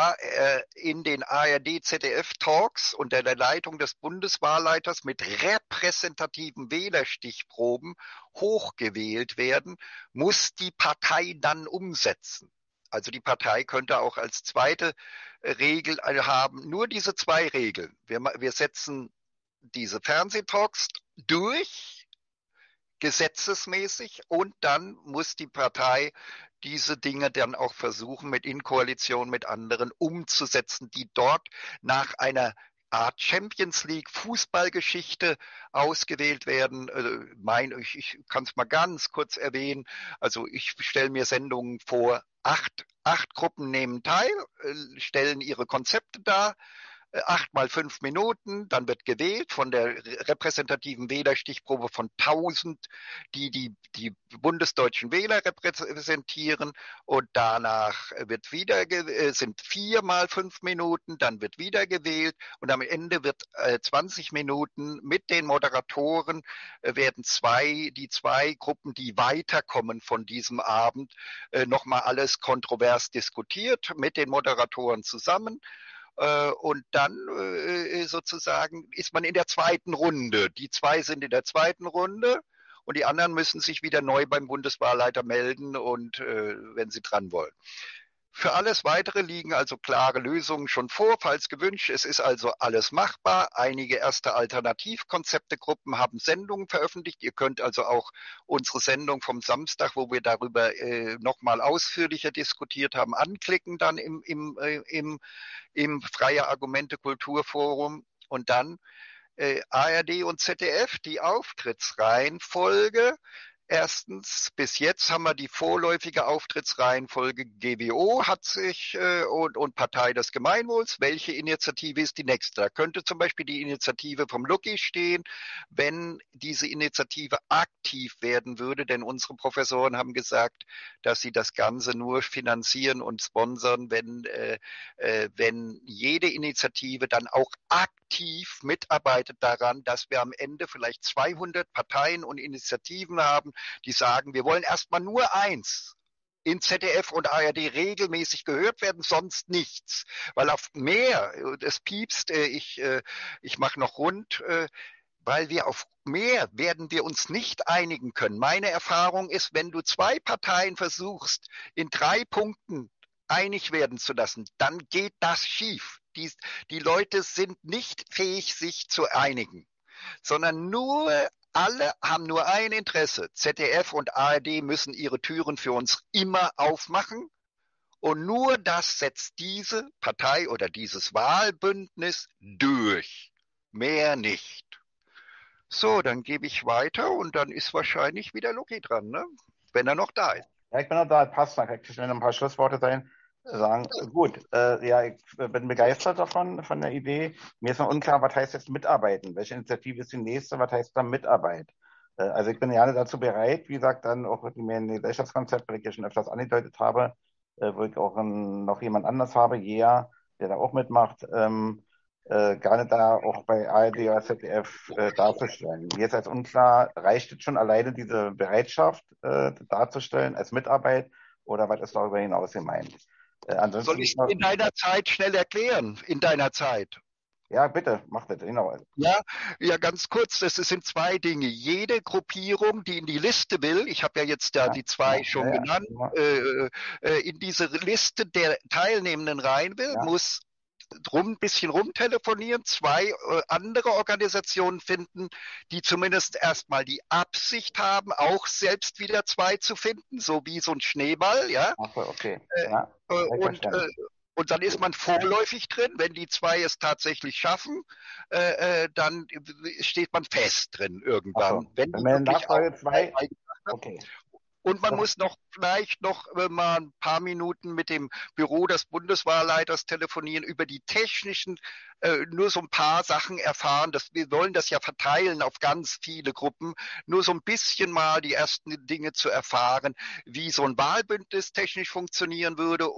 Speaker 1: in den ARD-ZDF-Talks unter der Leitung des Bundeswahlleiters mit repräsentativen Wählerstichproben hochgewählt werden, muss die Partei dann umsetzen. Also die Partei könnte auch als zweite Regel haben, nur diese 2 Regeln. Wir setzen diese Fernsehtalks durch, gesetzesmäßig, und dann muss die Partei diese Dinge dann auch versuchen, in Koalition mit anderen umzusetzen, die dort nach einer Art Champions League Fußballgeschichte ausgewählt werden. Ich kann es mal ganz kurz erwähnen. Also ich stelle mir Sendungen vor, acht Gruppen nehmen teil, stellen ihre Konzepte dar, 8 mal 5 Minuten, dann wird gewählt von der repräsentativen Wählerstichprobe von 1000, die bundesdeutschen Wähler repräsentieren, und danach sind 4 mal 5 Minuten, dann wird wieder gewählt und am Ende wird 20 Minuten mit den Moderatoren werden die zwei Gruppen, die weiterkommen von diesem Abend, nochmal alles kontrovers diskutiert mit den Moderatoren zusammen. Und dann sozusagen ist man in der zweiten Runde. Die 2 sind in der zweiten Runde und die anderen müssen sich wieder neu beim Bundeswahlleiter melden, und wenn sie dran wollen. Für alles Weitere liegen also klare Lösungen schon vor, falls gewünscht. Es ist also alles machbar. Einige erste Alternativkonzeptegruppen haben Sendungen veröffentlicht. Ihr könnt also auch unsere Sendung vom Samstag, wo wir darüber nochmal ausführlicher diskutiert haben, anklicken dann im Freie Argumente Kulturforum. Und dann ARD und ZDF, die Auftrittsreihenfolge. Erstens, bis jetzt haben wir die vorläufige Auftrittsreihenfolge GWO hat sich und Partei des Gemeinwohls. Welche Initiative ist die nächste? Da könnte zum Beispiel die Initiative vom Lucky stehen, wenn diese Initiative aktiv werden würde, denn unsere Professoren haben gesagt, dass sie das Ganze nur finanzieren und sponsern, wenn jede Initiative dann auch aktiv mitarbeitet daran, dass wir am Ende vielleicht 200 Parteien und Initiativen haben, die sagen, wir wollen erstmal nur eins: in ZDF und ARD regelmäßig gehört werden, sonst nichts. Weil auf mehr, es piepst, ich mache noch rund, weil wir auf mehr werden wir uns nicht einigen können. Meine Erfahrung ist, wenn du 2 Parteien versuchst, in 3 Punkten einig werden zu lassen, dann geht das schief. Die Leute sind nicht fähig, sich zu einigen, sondern alle haben nur ein Interesse. ZDF und ARD müssen ihre Türen für uns immer aufmachen, und nur das setzt diese Partei oder dieses Wahlbündnis durch. Mehr nicht. So, dann gebe ich weiter und dann ist wahrscheinlich wieder Lucky dran, ne? Wenn er noch da ist.
Speaker 3: Ja, ich bin noch da, passt, dann kann ich schnell noch ein paar Schlussworte sagen. Gut, ja, ich bin begeistert davon, von der Idee. Mir ist noch unklar, was heißt jetzt mitarbeiten? Welche Initiative ist die nächste? Was heißt dann Mitarbeit? Also ich bin gerne dazu bereit, wie gesagt, dann auch mit dem Gesellschaftskonzept, weil ich ja schon öfters angedeutet habe, wo ich auch noch jemand anders habe, Jea, der da auch mitmacht, gerne da auch bei ARD oder ZDF darzustellen. Mir ist jetzt unklar, reicht es schon alleine diese Bereitschaft darzustellen als Mitarbeit oder was ist darüber hinaus gemeint?
Speaker 1: Soll
Speaker 3: Ansonsten
Speaker 1: ich
Speaker 3: noch,
Speaker 1: es in deiner Zeit schnell erklären? In deiner Zeit?
Speaker 3: ja, bitte, macht das, genau.
Speaker 1: Ja, ja, ganz kurz, das sind zwei Dinge. Jede Gruppierung, die in die Liste will, ich habe ja jetzt da
Speaker 3: Ja,
Speaker 1: die zwei
Speaker 3: ja,
Speaker 1: schon
Speaker 3: ja,
Speaker 1: genannt,
Speaker 3: ja,
Speaker 1: in diese Liste der Teilnehmenden rein will,
Speaker 3: ja,
Speaker 1: muss ein bisschen rumtelefonieren, zwei andere Organisationen finden, die zumindest erstmal die Absicht haben, auch selbst wieder zwei zu finden, so wie so ein Schneeball, ja.
Speaker 3: ach so, okay,
Speaker 1: Äh,
Speaker 3: ja, hab ich
Speaker 1: und,
Speaker 3: verstanden.
Speaker 1: und dann ist man vorläufig drin. Wenn die zwei es tatsächlich schaffen, dann steht man fest drin
Speaker 3: Ach so,
Speaker 1: irgendwann, wenn
Speaker 3: wenn
Speaker 1: die
Speaker 3: wir in
Speaker 1: wirklich auch
Speaker 3: Nachfolge zwei,
Speaker 1: beigebracht haben.
Speaker 3: okay,
Speaker 1: Und man
Speaker 3: das,
Speaker 1: muss noch vielleicht noch mal ein paar Minuten mit dem Büro des Bundeswahlleiters telefonieren über die technischen, nur so ein paar Sachen erfahren. Wir wollen das ja verteilen auf ganz viele Gruppen, nur so ein bisschen mal die ersten Dinge zu erfahren, wie so ein Wahlbündnis technisch funktionieren würde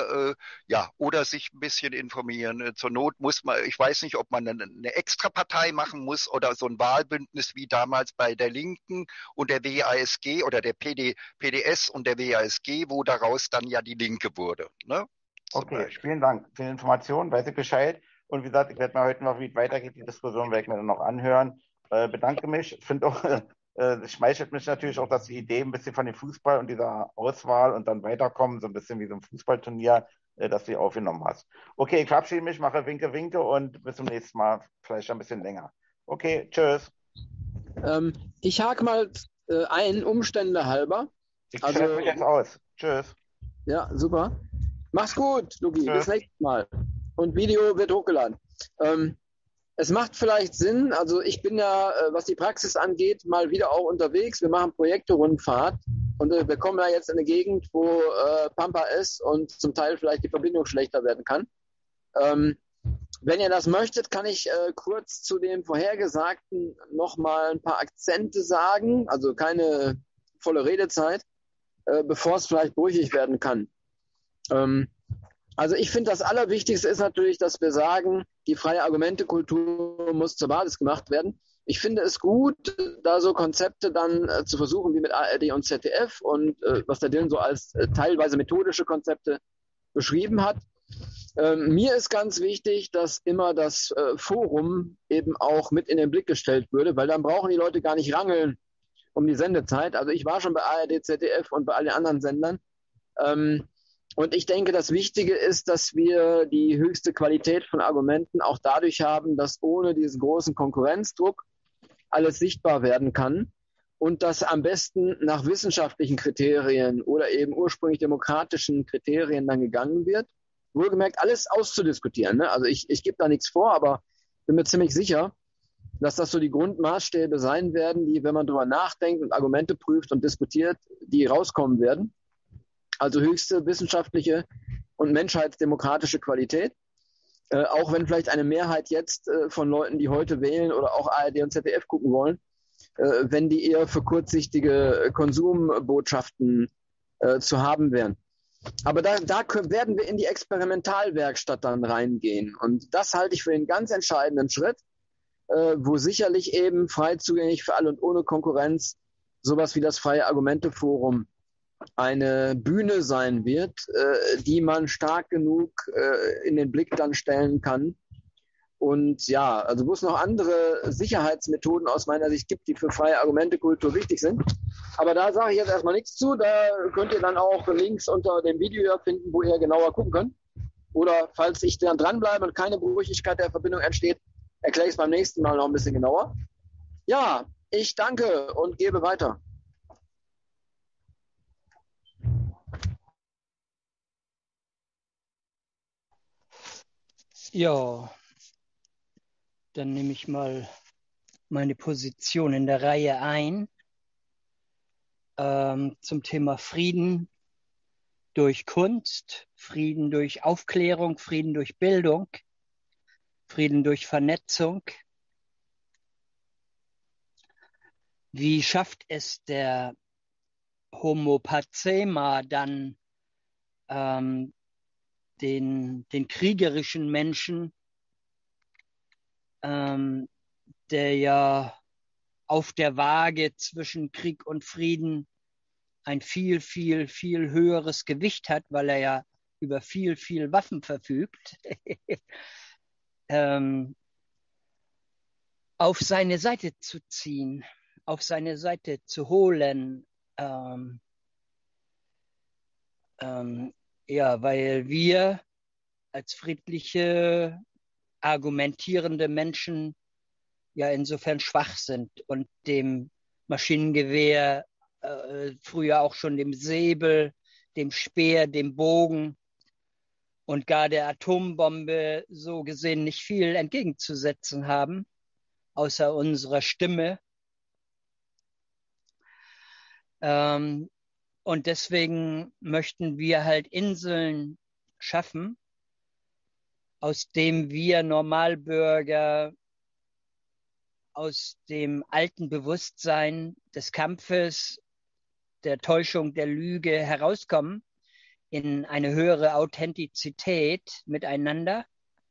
Speaker 1: oder sich ein bisschen informieren. Zur Not muss man, ich weiß nicht, ob man eine Extrapartei machen muss oder so ein Wahlbündnis wie damals bei der Linken und der WASG oder der PDS und der WASG, wo daraus dann ja die Linke wurde. Ne? Zum
Speaker 3: okay,
Speaker 1: Beispiel.
Speaker 3: vielen Dank für die Information, weiß ich Bescheid. Und wie gesagt, ich werde mal heute noch, wie es weitergeht, die Diskussion werde ich mir dann noch anhören. Bedanke mich. Finde auch, es schmeichelt mich natürlich auch, dass die Idee ein bisschen von dem Fußball und dieser Auswahl und dann weiterkommen, so ein bisschen wie so ein Fußballturnier, dass du aufgenommen hast. Okay, ich verabschiede mich, mache Winke, Winke und bis zum nächsten Mal, vielleicht ein bisschen länger. Okay, tschüss.
Speaker 2: Ich hake mal ein, Umstände halber.
Speaker 3: Ich
Speaker 2: Also,
Speaker 3: schalte mich jetzt aus. Tschüss.
Speaker 2: ja, super. Mach's gut, Luki. Bis
Speaker 3: Tschüss.
Speaker 2: nächstes Mal. Und Video wird hochgeladen. Es macht vielleicht Sinn, also ich bin ja, was die Praxis angeht, mal wieder auch unterwegs. Wir machen Projekte-Rundfahrt und wir kommen ja jetzt in eine Gegend, wo Pampa ist und zum Teil vielleicht die Verbindung schlechter werden kann. Wenn ihr das möchtet, kann ich kurz zu dem Vorhergesagten nochmal ein paar Akzente sagen, also keine volle Redezeit, bevor es vielleicht brüchig werden kann. Also ich finde, das Allerwichtigste ist natürlich, dass wir sagen, die freie Argumentekultur muss zur Basis gemacht werden. Ich finde es gut, da so Konzepte dann zu versuchen, wie mit ARD und ZDF und was der Dylan so als teilweise methodische Konzepte beschrieben hat. Mir ist ganz wichtig, dass immer das Forum eben auch mit in den Blick gestellt würde, weil dann brauchen die Leute gar nicht rangeln um die Sendezeit. Also ich war schon bei ARD, ZDF und bei allen anderen Sendern. Und ich denke, das Wichtige ist, dass wir die höchste Qualität von Argumenten auch dadurch haben, dass ohne diesen großen Konkurrenzdruck alles sichtbar werden kann und dass am besten nach wissenschaftlichen Kriterien oder eben ursprünglich demokratischen Kriterien dann gegangen wird. Wohlgemerkt, alles auszudiskutieren. Ne? Also ich gebe da nichts vor, aber bin mir ziemlich sicher, dass das so die Grundmaßstäbe sein werden, die, wenn man drüber nachdenkt und Argumente prüft und diskutiert, die rauskommen werden. Also höchste wissenschaftliche und menschheitsdemokratische Qualität. Auch wenn vielleicht eine Mehrheit jetzt von Leuten, die heute wählen oder auch ARD und ZDF gucken wollen, wenn die eher für kurzsichtige Konsumbotschaften zu haben wären. Aber da werden wir in die Experimentalwerkstatt dann reingehen. Und das halte ich für einen ganz entscheidenden Schritt, wo sicherlich eben frei zugänglich für alle und ohne Konkurrenz sowas wie das Freie Argumente-Forum eine Bühne sein wird, die man stark genug in den Blick dann stellen kann. Und ja, also wo es noch andere Sicherheitsmethoden aus meiner Sicht gibt, die für freie Argumentekultur wichtig sind. Aber da sage ich jetzt erstmal nichts zu. Da könnt ihr dann auch Links unter dem Video finden, wo ihr genauer gucken könnt. Oder falls ich dann dranbleibe und keine Brüchigkeit der Verbindung entsteht, erkläre ich es beim nächsten Mal noch ein bisschen genauer. Ja, ich danke und gebe weiter.
Speaker 4: Ja, dann nehme ich mal meine Position in der Reihe ein zum Thema Frieden durch Kunst, Frieden durch Aufklärung, Frieden durch Bildung, Frieden durch Vernetzung. Wie schafft es der Homo Pacema dann, den kriegerischen Menschen, der ja auf der Waage zwischen Krieg und Frieden ein viel, viel, viel höheres Gewicht hat, weil er ja über viel, viel Waffen verfügt, auf seine Seite zu ziehen, auf seine Seite zu holen. Ja, weil wir als friedliche, argumentierende Menschen ja insofern schwach sind und dem Maschinengewehr, früher auch schon dem Säbel, dem Speer, dem Bogen und gar der Atombombe so gesehen nicht viel entgegenzusetzen haben, außer unserer Stimme. Und deswegen möchten wir halt Inseln schaffen, aus dem wir Normalbürger aus dem alten Bewusstsein des Kampfes, der Täuschung, der Lüge herauskommen in eine höhere Authentizität miteinander,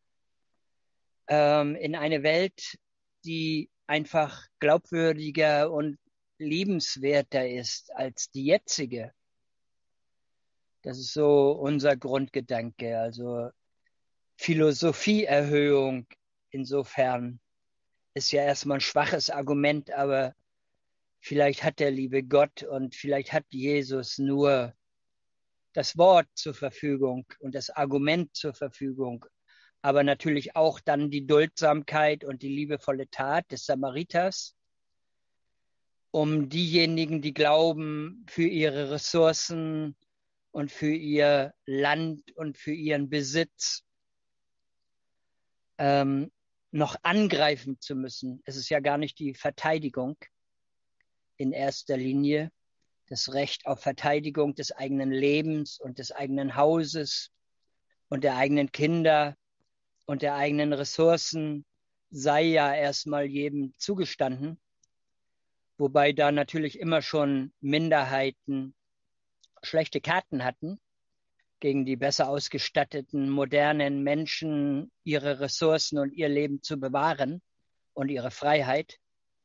Speaker 4: in eine Welt, die einfach glaubwürdiger und liebenswerter ist als die jetzige. Das ist so unser Grundgedanke, also Philosophieerhöhung insofern ist ja erstmal ein schwaches Argument, aber vielleicht hat der liebe Gott und vielleicht hat Jesus nur das Wort zur Verfügung und das Argument zur Verfügung, aber natürlich auch dann die Duldsamkeit und die liebevolle Tat des Samariters, um diejenigen, die glauben, für ihre Ressourcen und für ihr Land und für ihren Besitz noch angreifen zu müssen. Es ist ja gar nicht die Verteidigung in erster Linie, das Recht auf Verteidigung des eigenen Lebens und des eigenen Hauses und der eigenen Kinder und der eigenen Ressourcen sei ja erstmal jedem zugestanden, wobei da natürlich immer schon Minderheiten schlechte Karten hatten, gegen die besser ausgestatteten, modernen Menschen ihre Ressourcen und ihr Leben zu bewahren und ihre Freiheit.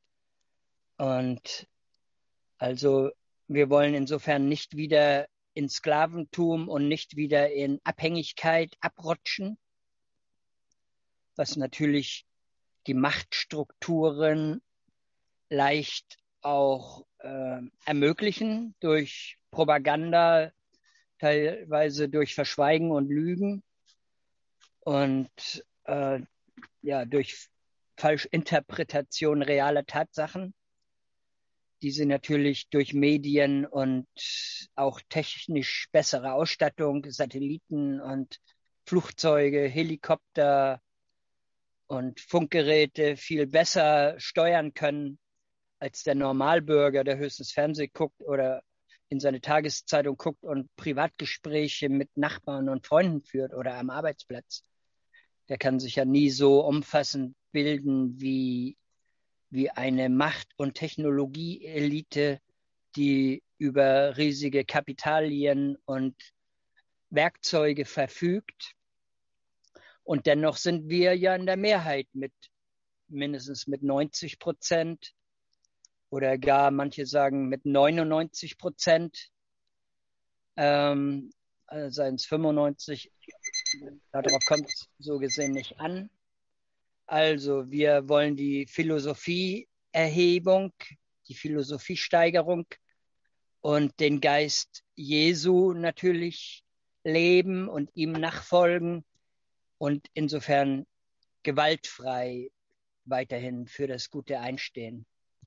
Speaker 4: Und also wir wollen insofern nicht wieder in Sklaventum und nicht wieder in Abhängigkeit abrutschen, was natürlich die Machtstrukturen leicht auch ermöglichen durch Propaganda, teilweise durch Verschweigen und Lügen und ja, durch Falschinterpretation realer Tatsachen, die sie natürlich durch Medien und auch technisch bessere Ausstattung, Satelliten und Flugzeuge, Helikopter und Funkgeräte viel besser steuern können als der Normalbürger, der höchstens Fernsehen guckt oder in seine Tageszeitung guckt und Privatgespräche mit Nachbarn und Freunden führt oder am Arbeitsplatz. Der kann sich ja nie so umfassend bilden wie eine Macht- und Technologieelite, die über riesige Kapitalien und Werkzeuge verfügt. Und dennoch sind wir ja in der Mehrheit mit mindestens mit 90% oder gar manche sagen mit 99%, seien es 95, darauf kommt es so gesehen nicht an. Also wir wollen die Philosophieerhebung, die Philosophiesteigerung und den Geist Jesu natürlich leben und ihm nachfolgen und insofern gewaltfrei weiterhin für das Gute einstehen.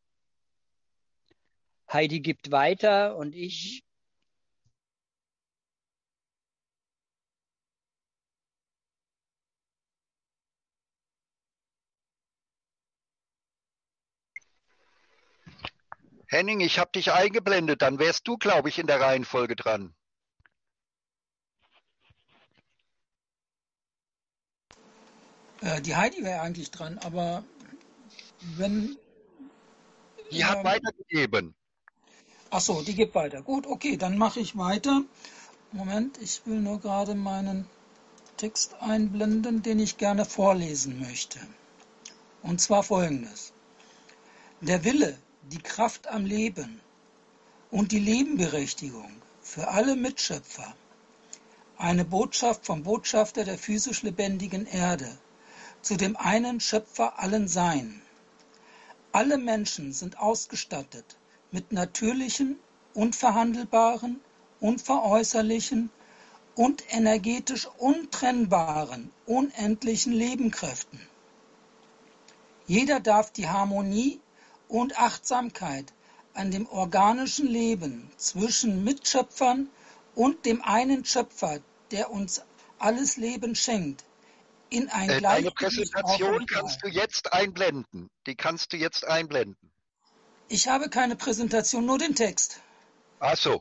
Speaker 4: Heidi gibt weiter und ich
Speaker 1: Henning, ich habe dich eingeblendet, dann wärst du, glaube ich, in der Reihenfolge dran.
Speaker 6: Die Heidi wäre eigentlich dran, aber wenn...
Speaker 1: Die hat weitergegeben.
Speaker 6: Ach so, die gibt weiter. Gut, okay, dann mache ich weiter. Moment, ich will nur gerade meinen Text einblenden, den ich gerne vorlesen möchte. Und zwar folgendes. Der Wille, die Kraft am Leben und die Lebenberechtigung für alle Mitschöpfer. Eine Botschaft vom Botschafter der physisch lebendigen Erde zu dem einen Schöpfer allen Sein. Alle Menschen sind ausgestattet mit natürlichen, unverhandelbaren, unveräußerlichen und energetisch untrennbaren, unendlichen Lebenskräften. Jeder darf die Harmonie und Achtsamkeit an dem organischen Leben zwischen Mitschöpfern und dem einen Schöpfer, der uns alles Leben schenkt, in ein
Speaker 1: Deine
Speaker 6: Gleichgewicht
Speaker 1: Präsentation
Speaker 6: aufrechterhalten.
Speaker 1: kannst du jetzt einblenden. Die kannst du jetzt einblenden.
Speaker 6: Ich habe keine Präsentation, nur den Text.
Speaker 1: Ach so.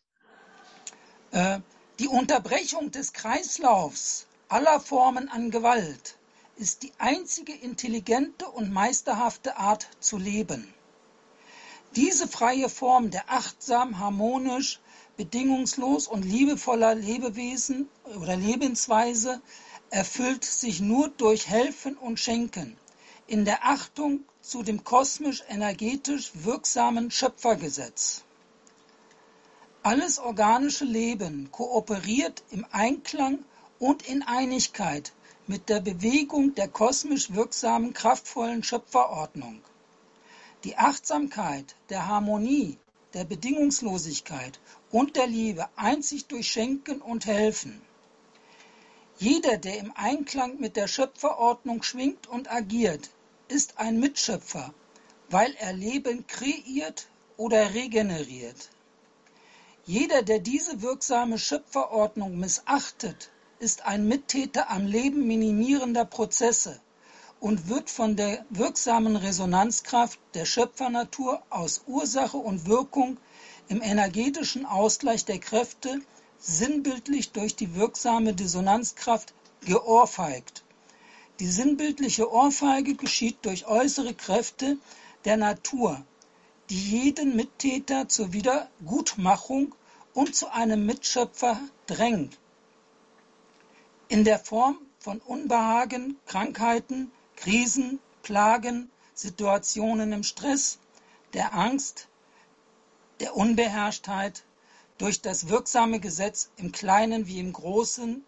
Speaker 6: Die Unterbrechung des Kreislaufs aller Formen an Gewalt ist die einzige intelligente und meisterhafte Art zu leben. Diese freie Form der achtsam, harmonisch, bedingungslos und liebevoller Lebewesen oder Lebensweise erfüllt sich nur durch Helfen und Schenken in der Achtung zu dem kosmisch-energetisch wirksamen Schöpfergesetz. Alles organische Leben kooperiert im Einklang und in Einigkeit mit der Bewegung der kosmisch wirksamen, kraftvollen Schöpferordnung. Die Achtsamkeit, der Harmonie, der Bedingungslosigkeit und der Liebe einzig durch Schenken und Helfen. Jeder, der im Einklang mit der Schöpferordnung schwingt und agiert, ist ein Mitschöpfer, weil er Leben kreiert oder regeneriert. Jeder, der diese wirksame Schöpferordnung missachtet, ist ein Mittäter am Leben minimierender Prozesse und wird von der wirksamen Resonanzkraft der Schöpfernatur aus Ursache und Wirkung im energetischen Ausgleich der Kräfte sinnbildlich durch die wirksame Dissonanzkraft geohrfeigt. Die sinnbildliche Ohrfeige geschieht durch äußere Kräfte der Natur, die jeden Mittäter zur Wiedergutmachung und zu einem Mitschöpfer drängt. In der Form von Unbehagen, Krankheiten, Krisen, Plagen, Situationen im Stress, der Angst, der Unbeherrschtheit, durch das wirksame Gesetz im Kleinen wie im Großen,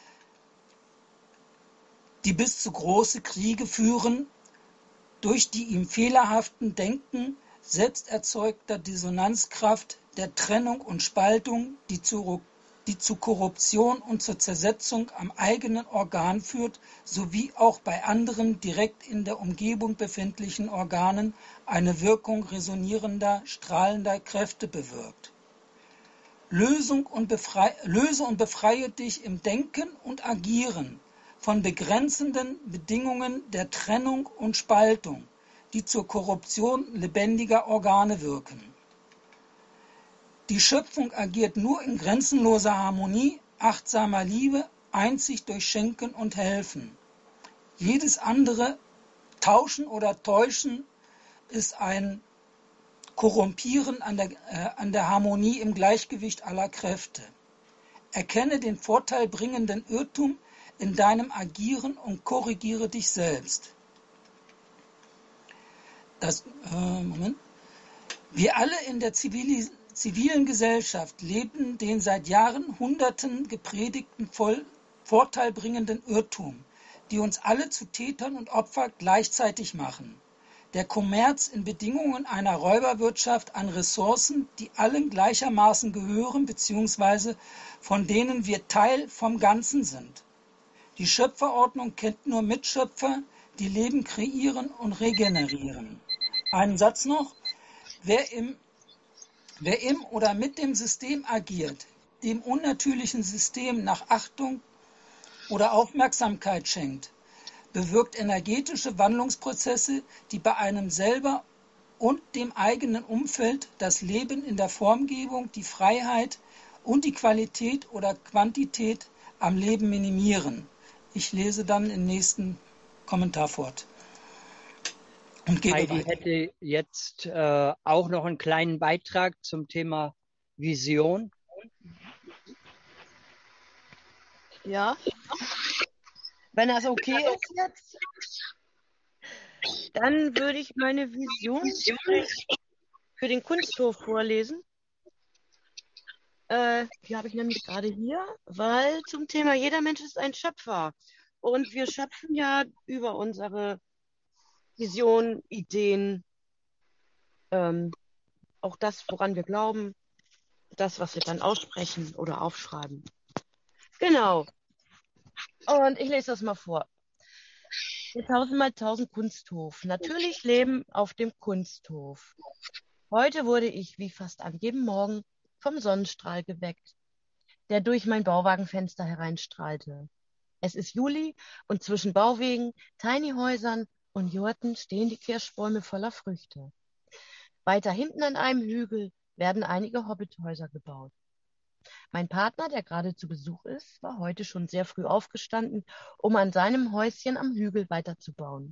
Speaker 6: die bis zu große Kriege führen, durch die im fehlerhaften Denken selbst erzeugter Dissonanzkraft der Trennung und Spaltung, die zu Korruption und zur Zersetzung am eigenen Organ führt, sowie auch bei anderen direkt in der Umgebung befindlichen Organen eine Wirkung resonierender, strahlender Kräfte bewirkt. Löse und befreie dich im Denken und Agieren von begrenzenden Bedingungen der Trennung und Spaltung, die zur Korruption lebendiger Organe wirken. Die Schöpfung agiert nur in grenzenloser Harmonie, achtsamer Liebe, einzig durch Schenken und Helfen. Jedes andere Tauschen oder Täuschen ist ein Korrumpieren an der Harmonie im Gleichgewicht aller Kräfte. Erkenne den vorteilbringenden Irrtum in deinem Agieren und korrigiere dich selbst. Wir alle in der zivilen Gesellschaft leben den seit Jahrhunderten gepredigten vorteilbringenden Irrtum, die uns alle zu Tätern und Opfer gleichzeitig machen. Der Kommerz in Bedingungen einer Räuberwirtschaft an Ressourcen, die allen gleichermaßen gehören bzw. von denen wir Teil vom Ganzen sind. Die Schöpferordnung kennt nur Mitschöpfer, die Leben kreieren und regenerieren. Einen Satz noch. Wer im oder mit dem System agiert, dem unnatürlichen System nach Achtung oder Aufmerksamkeit schenkt, bewirkt energetische Wandlungsprozesse, die bei einem selber und dem eigenen Umfeld das Leben in der Formgebung, die Freiheit und die Qualität oder Quantität am Leben minimieren. Ich lese dann im nächsten Kommentar fort und gebe
Speaker 4: Heidi
Speaker 6: weiter.
Speaker 4: hätte jetzt auch noch einen kleinen Beitrag zum Thema Vision.
Speaker 5: Ja. Wenn das okay ist jetzt, dann würde ich meine Vision für den Kunsthof vorlesen. Die habe ich nämlich gerade hier, weil zum Thema jeder Mensch ist ein Schöpfer. Und wir schöpfen ja über unsere Visionen, Ideen, auch das, woran wir glauben, das, was wir dann aussprechen oder aufschreiben. Genau. Und ich lese das mal vor. Der 1000x1000 Kunsthof. Natürlich leben auf dem Kunsthof. Heute wurde ich, wie fast an jedem Morgen, vom Sonnenstrahl geweckt, der durch mein Bauwagenfenster hereinstrahlte. Es ist Juli und zwischen Bauwegen, Tiny-Häusern und Jurten stehen die Kirschbäume voller Früchte. Weiter hinten an einem Hügel werden einige Hobbithäuser gebaut. Mein Partner, der gerade zu Besuch ist, war heute schon sehr früh aufgestanden, um an seinem Häuschen am Hügel weiterzubauen.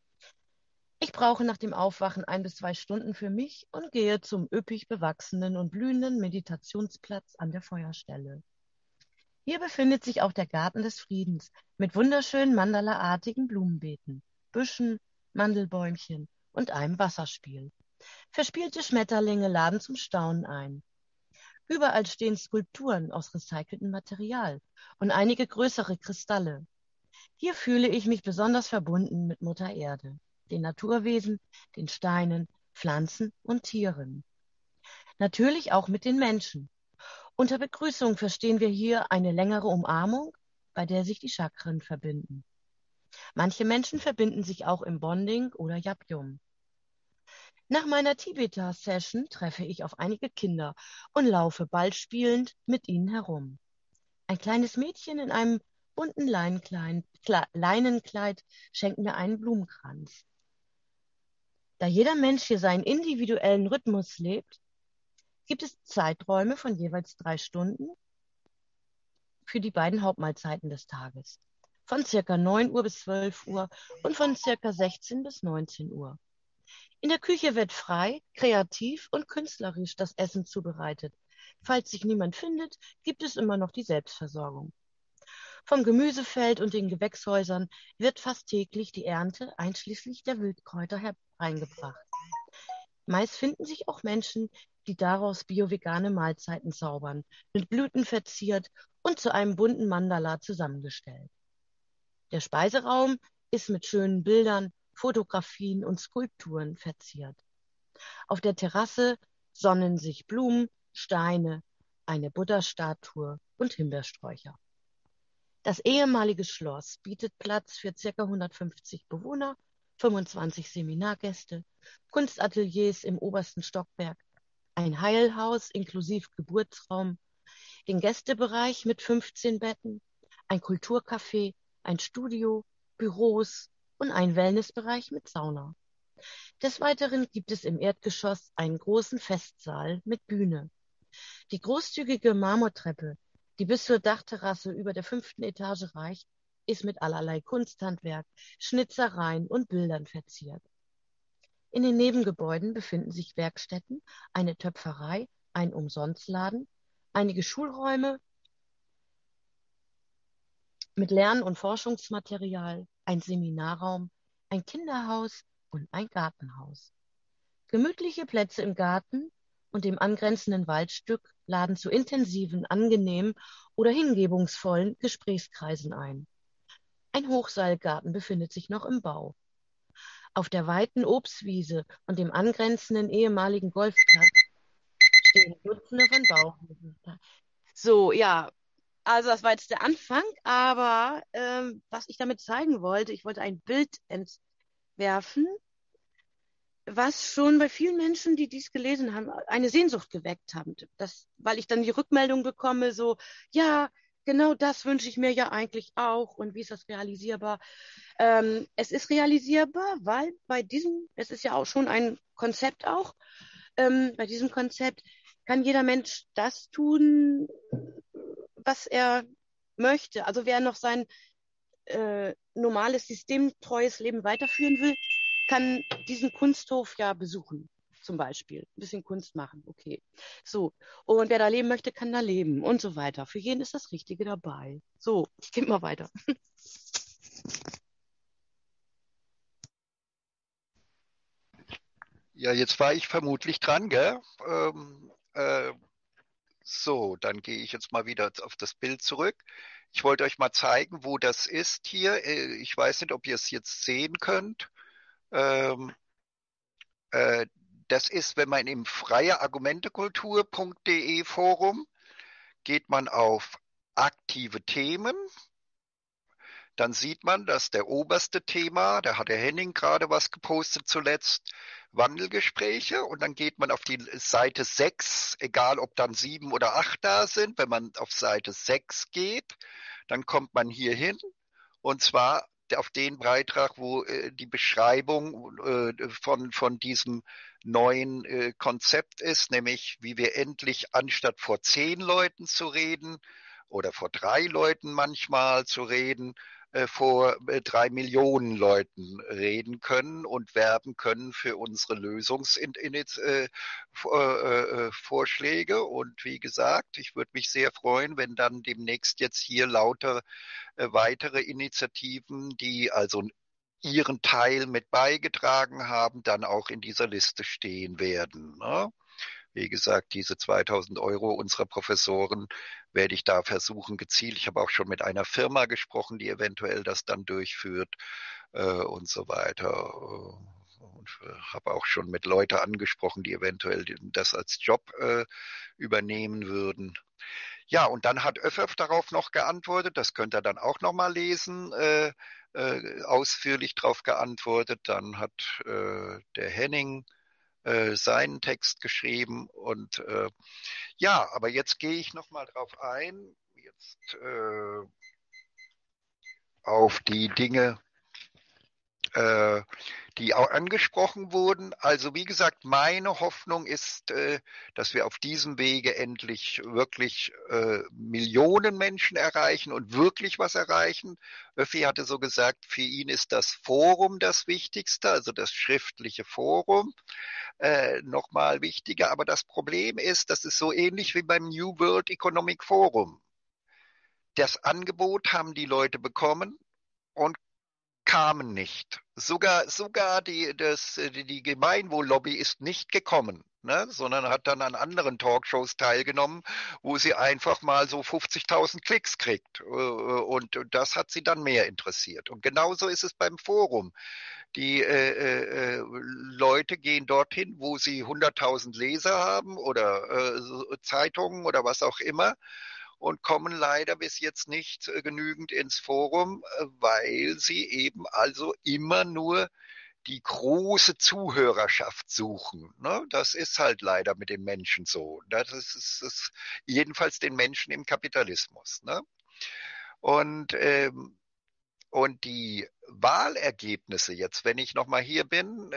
Speaker 5: Ich brauche nach dem Aufwachen 1 bis 2 Stunden für mich und gehe zum üppig bewachsenen und blühenden Meditationsplatz an der Feuerstelle. Hier befindet sich auch der Garten des Friedens mit wunderschönen mandalaartigen Blumenbeeten, Büschen, Mandelbäumchen und einem Wasserspiel. Verspielte Schmetterlinge laden zum Staunen ein. Überall stehen Skulpturen aus recyceltem Material und einige größere Kristalle. Hier fühle ich mich besonders verbunden mit Mutter Erde, den Naturwesen, den Steinen, Pflanzen und Tieren. Natürlich auch mit den Menschen. Unter Begrüßung verstehen wir hier eine längere Umarmung, bei der sich die Chakren verbinden. Manche Menschen verbinden sich auch im Bonding oder Yapyum. Nach meiner Tibeter-Session treffe ich auf einige Kinder und laufe ballspielend mit ihnen herum. Ein kleines Mädchen in einem bunten Leinenkleid schenkt mir einen Blumenkranz. Da jeder Mensch hier seinen individuellen Rhythmus lebt, gibt es Zeiträume von jeweils 3 Stunden für die beiden Hauptmahlzeiten des Tages. Von circa 9 Uhr bis 12 Uhr und von circa 16 bis 19 Uhr. In der Küche wird frei, kreativ und künstlerisch das Essen zubereitet. Falls sich niemand findet, gibt es immer noch die Selbstversorgung. Vom Gemüsefeld und den Gewächshäusern wird fast täglich die Ernte einschließlich der Wildkräuter hereingebracht. Meist finden sich auch Menschen, die daraus bio-vegane Mahlzeiten zaubern, mit Blüten verziert und zu einem bunten Mandala zusammengestellt. Der Speiseraum ist mit schönen Bildern, Fotografien und Skulpturen verziert. Auf der Terrasse sonnen sich Blumen, Steine, eine Buddha-Statue und Himbeersträucher. Das ehemalige Schloss bietet Platz für ca. 150 Bewohner, 25 Seminargäste, Kunstateliers im obersten Stockwerk, ein Heilhaus inklusive Geburtsraum, den Gästebereich mit 15 Betten, ein Kulturcafé, ein Studio, Büros und ein Wellnessbereich mit Sauna. Des Weiteren gibt es im Erdgeschoss einen großen Festsaal mit Bühne. Die großzügige Marmortreppe, die bis zur Dachterrasse über der 5. Etage reicht, ist mit allerlei Kunsthandwerk, Schnitzereien und Bildern verziert. In den Nebengebäuden befinden sich Werkstätten, eine Töpferei, ein Umsonstladen, einige Schulräume mit Lern- und Forschungsmaterial, ein Seminarraum, ein Kinderhaus und ein Gartenhaus. Gemütliche Plätze im Garten und dem angrenzenden Waldstück laden zu intensiven, angenehmen oder hingebungsvollen Gesprächskreisen ein. Ein Hochseilgarten befindet sich noch im Bau. Auf der weiten Obstwiese und dem angrenzenden ehemaligen Golfplatz stehen Dutzende von Bauernhöfen. So, ja, also das war jetzt der Anfang, aber was ich damit zeigen wollte, ich wollte ein Bild entwerfen, was schon bei vielen Menschen, die dies gelesen haben, eine Sehnsucht geweckt haben. Weil ich dann die Rückmeldung bekomme, so, ja, genau das wünsche ich mir ja eigentlich auch. Und wie ist das realisierbar? Es ist realisierbar, weil es ist ja auch schon ein Konzept auch, bei diesem Konzept kann jeder Mensch das tun, was er möchte. Also wer noch sein normales, systemtreues Leben weiterführen will, kann diesen Kunsthof ja besuchen, zum Beispiel. Ein bisschen Kunst machen, okay. So, und wer da leben möchte, kann da leben und so weiter. Für jeden ist das Richtige dabei. So, ich gehe mal weiter.
Speaker 1: Ja, jetzt war ich vermutlich dran, gell? So, dann gehe ich jetzt mal wieder auf das Bild zurück. Ich wollte euch mal zeigen, wo das ist hier. Ich weiß nicht, ob ihr es jetzt sehen könnt. Ähm, äh, Das ist, wenn man im freieargumentekultur.de Forum geht man auf aktive Themen. Dann sieht man, dass der oberste Thema, da hat der Henning gerade was gepostet zuletzt, Wandelgespräche. Und dann geht man auf die Seite 6, egal ob dann 7 oder 8 da sind. Wenn man auf Seite 6 geht, dann kommt man hier hin. Und zwar auf den Beitrag, wo die Beschreibung von diesem neuen Konzept ist, nämlich wie wir endlich anstatt vor 10 Leuten zu reden oder vor 3 Leuten manchmal zu reden, vor 3 Millionen Leuten reden und werben können für unsere Lösungsvorschläge. Und wie gesagt, ich würde mich sehr freuen, wenn dann demnächst jetzt hier lauter weitere Initiativen, die also ihren Teil mit beigetragen haben, dann auch in dieser Liste stehen werden. Ne? Wie gesagt, diese 2.000 € unserer Professoren werde ich da versuchen gezielt. Ich habe auch schon mit einer Firma gesprochen, die eventuell das dann durchführt und so weiter. Und habe auch schon mit Leuten angesprochen, die eventuell das als Job übernehmen würden. Ja, und dann hat Öffef darauf noch geantwortet, das könnt ihr dann auch nochmal lesen, ausführlich darauf geantwortet. Dann hat der Henning seinen Text geschrieben. Und ja, aber jetzt gehe ich nochmal drauf ein, jetzt auf die Dinge, die auch angesprochen wurden. Also wie gesagt, meine Hoffnung ist, dass wir auf diesem Wege endlich wirklich Millionen Menschen erreichen und wirklich was erreichen. Öffi hatte so gesagt, für ihn ist das Forum das Wichtigste, also das schriftliche Forum nochmal wichtiger. Aber das Problem ist, das ist so ähnlich wie beim New World Economic Forum. Das Angebot haben die Leute bekommen und kamen nicht. Sogar die Gemeinwohl-Lobby ist nicht gekommen, ne, sondern hat dann an anderen Talkshows teilgenommen, wo sie einfach mal so 50.000 Klicks kriegt. Und das hat sie dann mehr interessiert. Und genauso ist es beim Forum. Die Leute gehen dorthin, wo sie 100.000 Leser haben oder Zeitungen oder was auch immer und kommen leider bis jetzt nicht genügend ins Forum, weil sie eben also immer nur die große Zuhörerschaft suchen. Ne? Das ist halt leider mit den Menschen so. Das ist jedenfalls den Menschen im Kapitalismus. Ne? Und, und die Wahlergebnisse jetzt, wenn ich nochmal hier bin,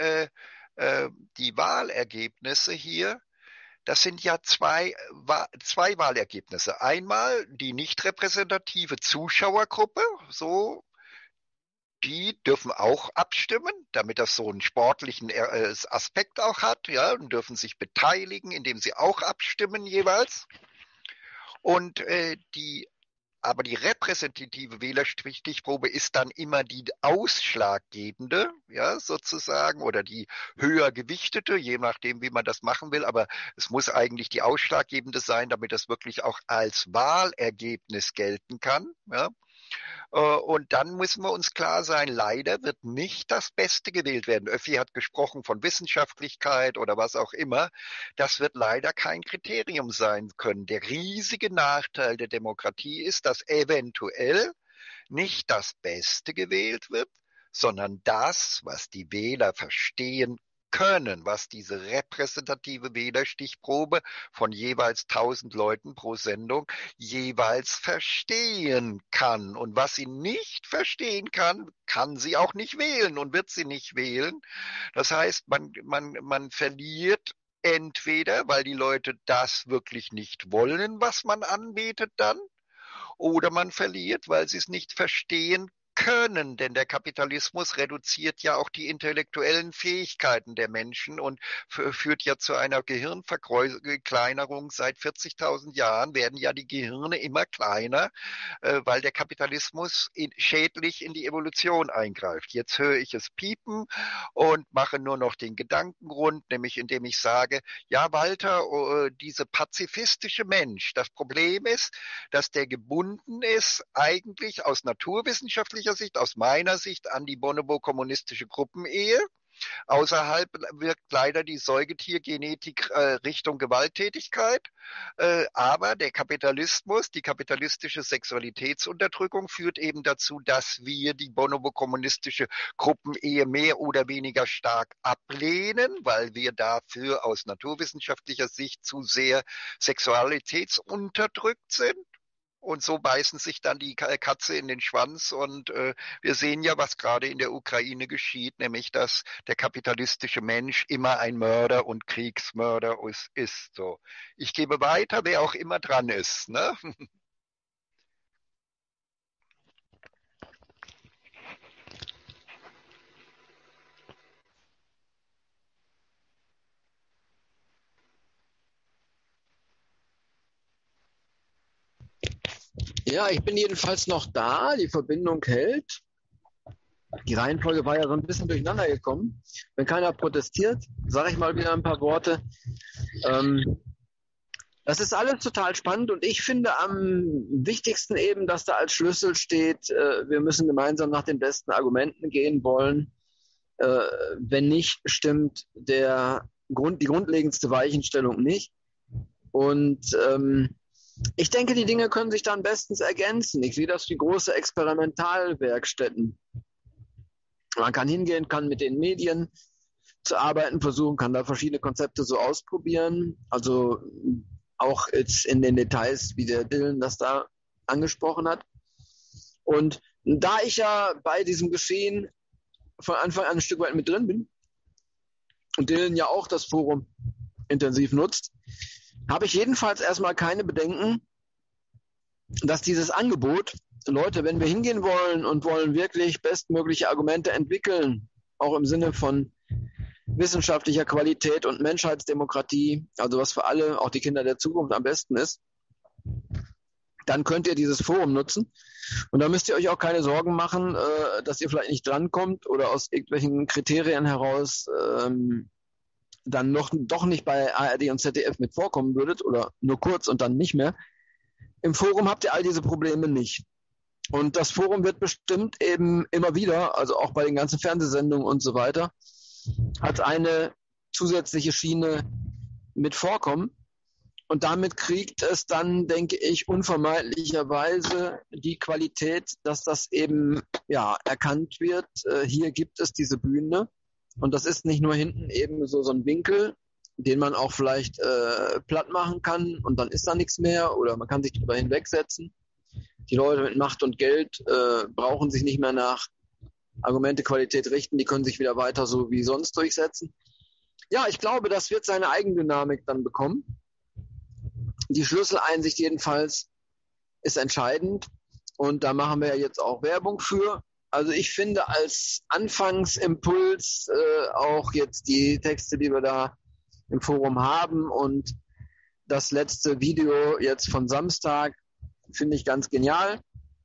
Speaker 1: die Wahlergebnisse hier, das sind ja zwei Wahlergebnisse. Einmal die nicht repräsentative Zuschauergruppe, so, die dürfen auch abstimmen, damit das so einen sportlichen Aspekt auch hat, ja, und dürfen sich beteiligen, indem sie auch abstimmen jeweils. Und aber die repräsentative Wählerstichprobe ist dann immer die ausschlaggebende, ja, sozusagen, oder die höher gewichtete, je nachdem, wie man das machen will. Aber es muss eigentlich die ausschlaggebende sein, damit das wirklich auch als Wahlergebnis gelten kann, ja. Und dann müssen wir uns klar sein, leider wird nicht das Beste gewählt werden. Öffi hat gesprochen von Wissenschaftlichkeit oder was auch immer. Das wird leider kein Kriterium sein können. Der riesige Nachteil der Demokratie ist, dass eventuell nicht das Beste gewählt wird, sondern das, was die Wähler verstehen können, was diese repräsentative Wählerstichprobe von jeweils 1000 Leuten pro Sendung jeweils verstehen kann. Und was sie nicht verstehen kann, kann sie auch nicht wählen und wird sie nicht wählen. Das heißt, man verliert entweder, weil die Leute das wirklich nicht wollen, was man anbietet dann, oder man verliert, weil sie es nicht verstehen können, denn der Kapitalismus reduziert ja auch die intellektuellen Fähigkeiten der Menschen und führt ja zu einer Gehirnverkleinerung. Seit 40.000 Jahren werden ja die Gehirne immer kleiner, weil der Kapitalismus schädlich in die Evolution eingreift. Jetzt höre ich es piepen und mache nur noch den Gedankengrund, nämlich indem ich sage, ja Walter, diese pazifistische Mensch, das Problem ist, dass der gebunden ist eigentlich aus naturwissenschaftlicher Sicht, aus meiner Sicht, an die bonobo-kommunistische Gruppenehe. Außerhalb wirkt leider die Säugetiergenetik Richtung Gewalttätigkeit. Aber der Kapitalismus, die kapitalistische Sexualitätsunterdrückung führt eben dazu, dass wir die bonobo-kommunistische Gruppenehe mehr oder weniger stark ablehnen, weil wir dafür aus naturwissenschaftlicher Sicht zu sehr sexualitätsunterdrückt sind. Und so beißen sich dann die Katze in den Schwanz. Und wir sehen ja, was gerade in der Ukraine geschieht, nämlich dass der kapitalistische Mensch immer ein Mörder und Kriegsmörder ist. So. Ich gebe weiter, wer auch immer dran ist. Ne?
Speaker 2: Ja, ich bin jedenfalls noch da. Die Verbindung hält. Die Reihenfolge war ja so ein bisschen durcheinander gekommen. Wenn keiner protestiert, sage ich mal wieder ein paar Worte. Das ist alles total spannend und ich finde am wichtigsten eben, dass da als Schlüssel steht, wir müssen gemeinsam nach den besten Argumenten gehen wollen. Wenn nicht, stimmt die grundlegendste Weichenstellung nicht. Und ich denke, die Dinge können sich dann bestens ergänzen. Ich sehe das wie große Experimentalwerkstätten. Man kann hingehen, kann mit den Medien zu arbeiten versuchen, kann da verschiedene Konzepte so ausprobieren. Also auch jetzt in den Details, wie der Dylan das da angesprochen hat. Und da ich ja bei diesem Geschehen von Anfang an ein Stück weit mit drin bin und Dylan ja auch das Forum intensiv nutzt, habe ich jedenfalls erstmal keine Bedenken, dass dieses Angebot, Leute, wenn wir hingehen wollen und wollen wirklich bestmögliche Argumente entwickeln, auch im Sinne von wissenschaftlicher Qualität und Menschheitsdemokratie, also was für alle, auch die Kinder der Zukunft am besten ist, dann könnt ihr dieses Forum nutzen. Und da müsst ihr euch auch keine Sorgen machen, dass ihr vielleicht nicht drankommt oder aus irgendwelchen Kriterien heraus dann doch nicht bei ARD und ZDF mit vorkommen würdet oder nur kurz und dann nicht mehr. Im Forum habt ihr all diese Probleme nicht. Und das Forum wird bestimmt eben immer wieder, also auch bei den ganzen Fernsehsendungen und so weiter, als eine zusätzliche Schiene mit vorkommen. Und damit kriegt es dann, denke ich, unvermeidlicherweise die Qualität, dass das eben erkannt wird. Hier gibt es diese Bühne. Und das ist nicht nur hinten eben so ein Winkel, den man auch vielleicht platt machen kann und dann ist da nichts mehr oder man kann sich darüber hinwegsetzen. Die Leute mit Macht und Geld brauchen sich nicht mehr nach Argumente, Qualität richten, die können sich wieder weiter so wie sonst durchsetzen. Ja, ich glaube, das wird seine Eigendynamik dann bekommen. Die Schlüsseleinsicht jedenfalls ist entscheidend und da machen wir ja jetzt auch Werbung für. Also ich finde als Anfangsimpuls auch jetzt die Texte, die wir da im Forum haben und das letzte Video jetzt von Samstag finde ich ganz genial.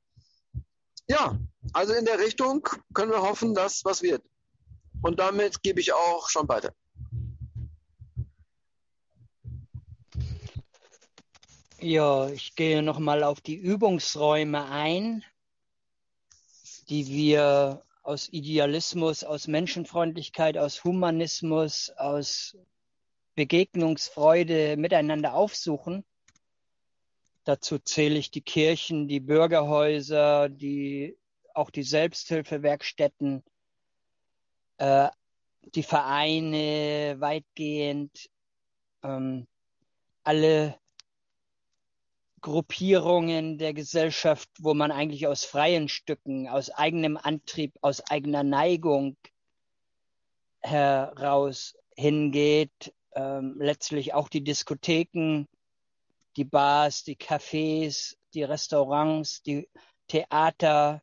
Speaker 2: Ja, also in der Richtung können wir hoffen, dass was wird. Und damit gebe ich auch schon weiter.
Speaker 4: Ja, ich gehe nochmal auf die Übungsräume ein, die wir aus Idealismus, aus Menschenfreundlichkeit, aus Humanismus, aus Begegnungsfreude miteinander aufsuchen. Dazu zähle ich die Kirchen, die Bürgerhäuser, auch die Selbsthilfewerkstätten. die Vereine weitgehend, alle Gruppierungen der Gesellschaft, wo man eigentlich aus freien Stücken, aus eigenem Antrieb, aus eigener Neigung heraus hingeht, letztlich auch die Diskotheken, die Bars, die Cafés, die Restaurants, die Theater,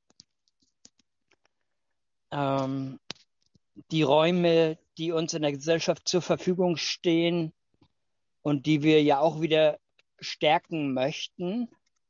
Speaker 4: die Räume, die uns in der Gesellschaft zur Verfügung stehen und die wir ja auch wieder stärken möchten,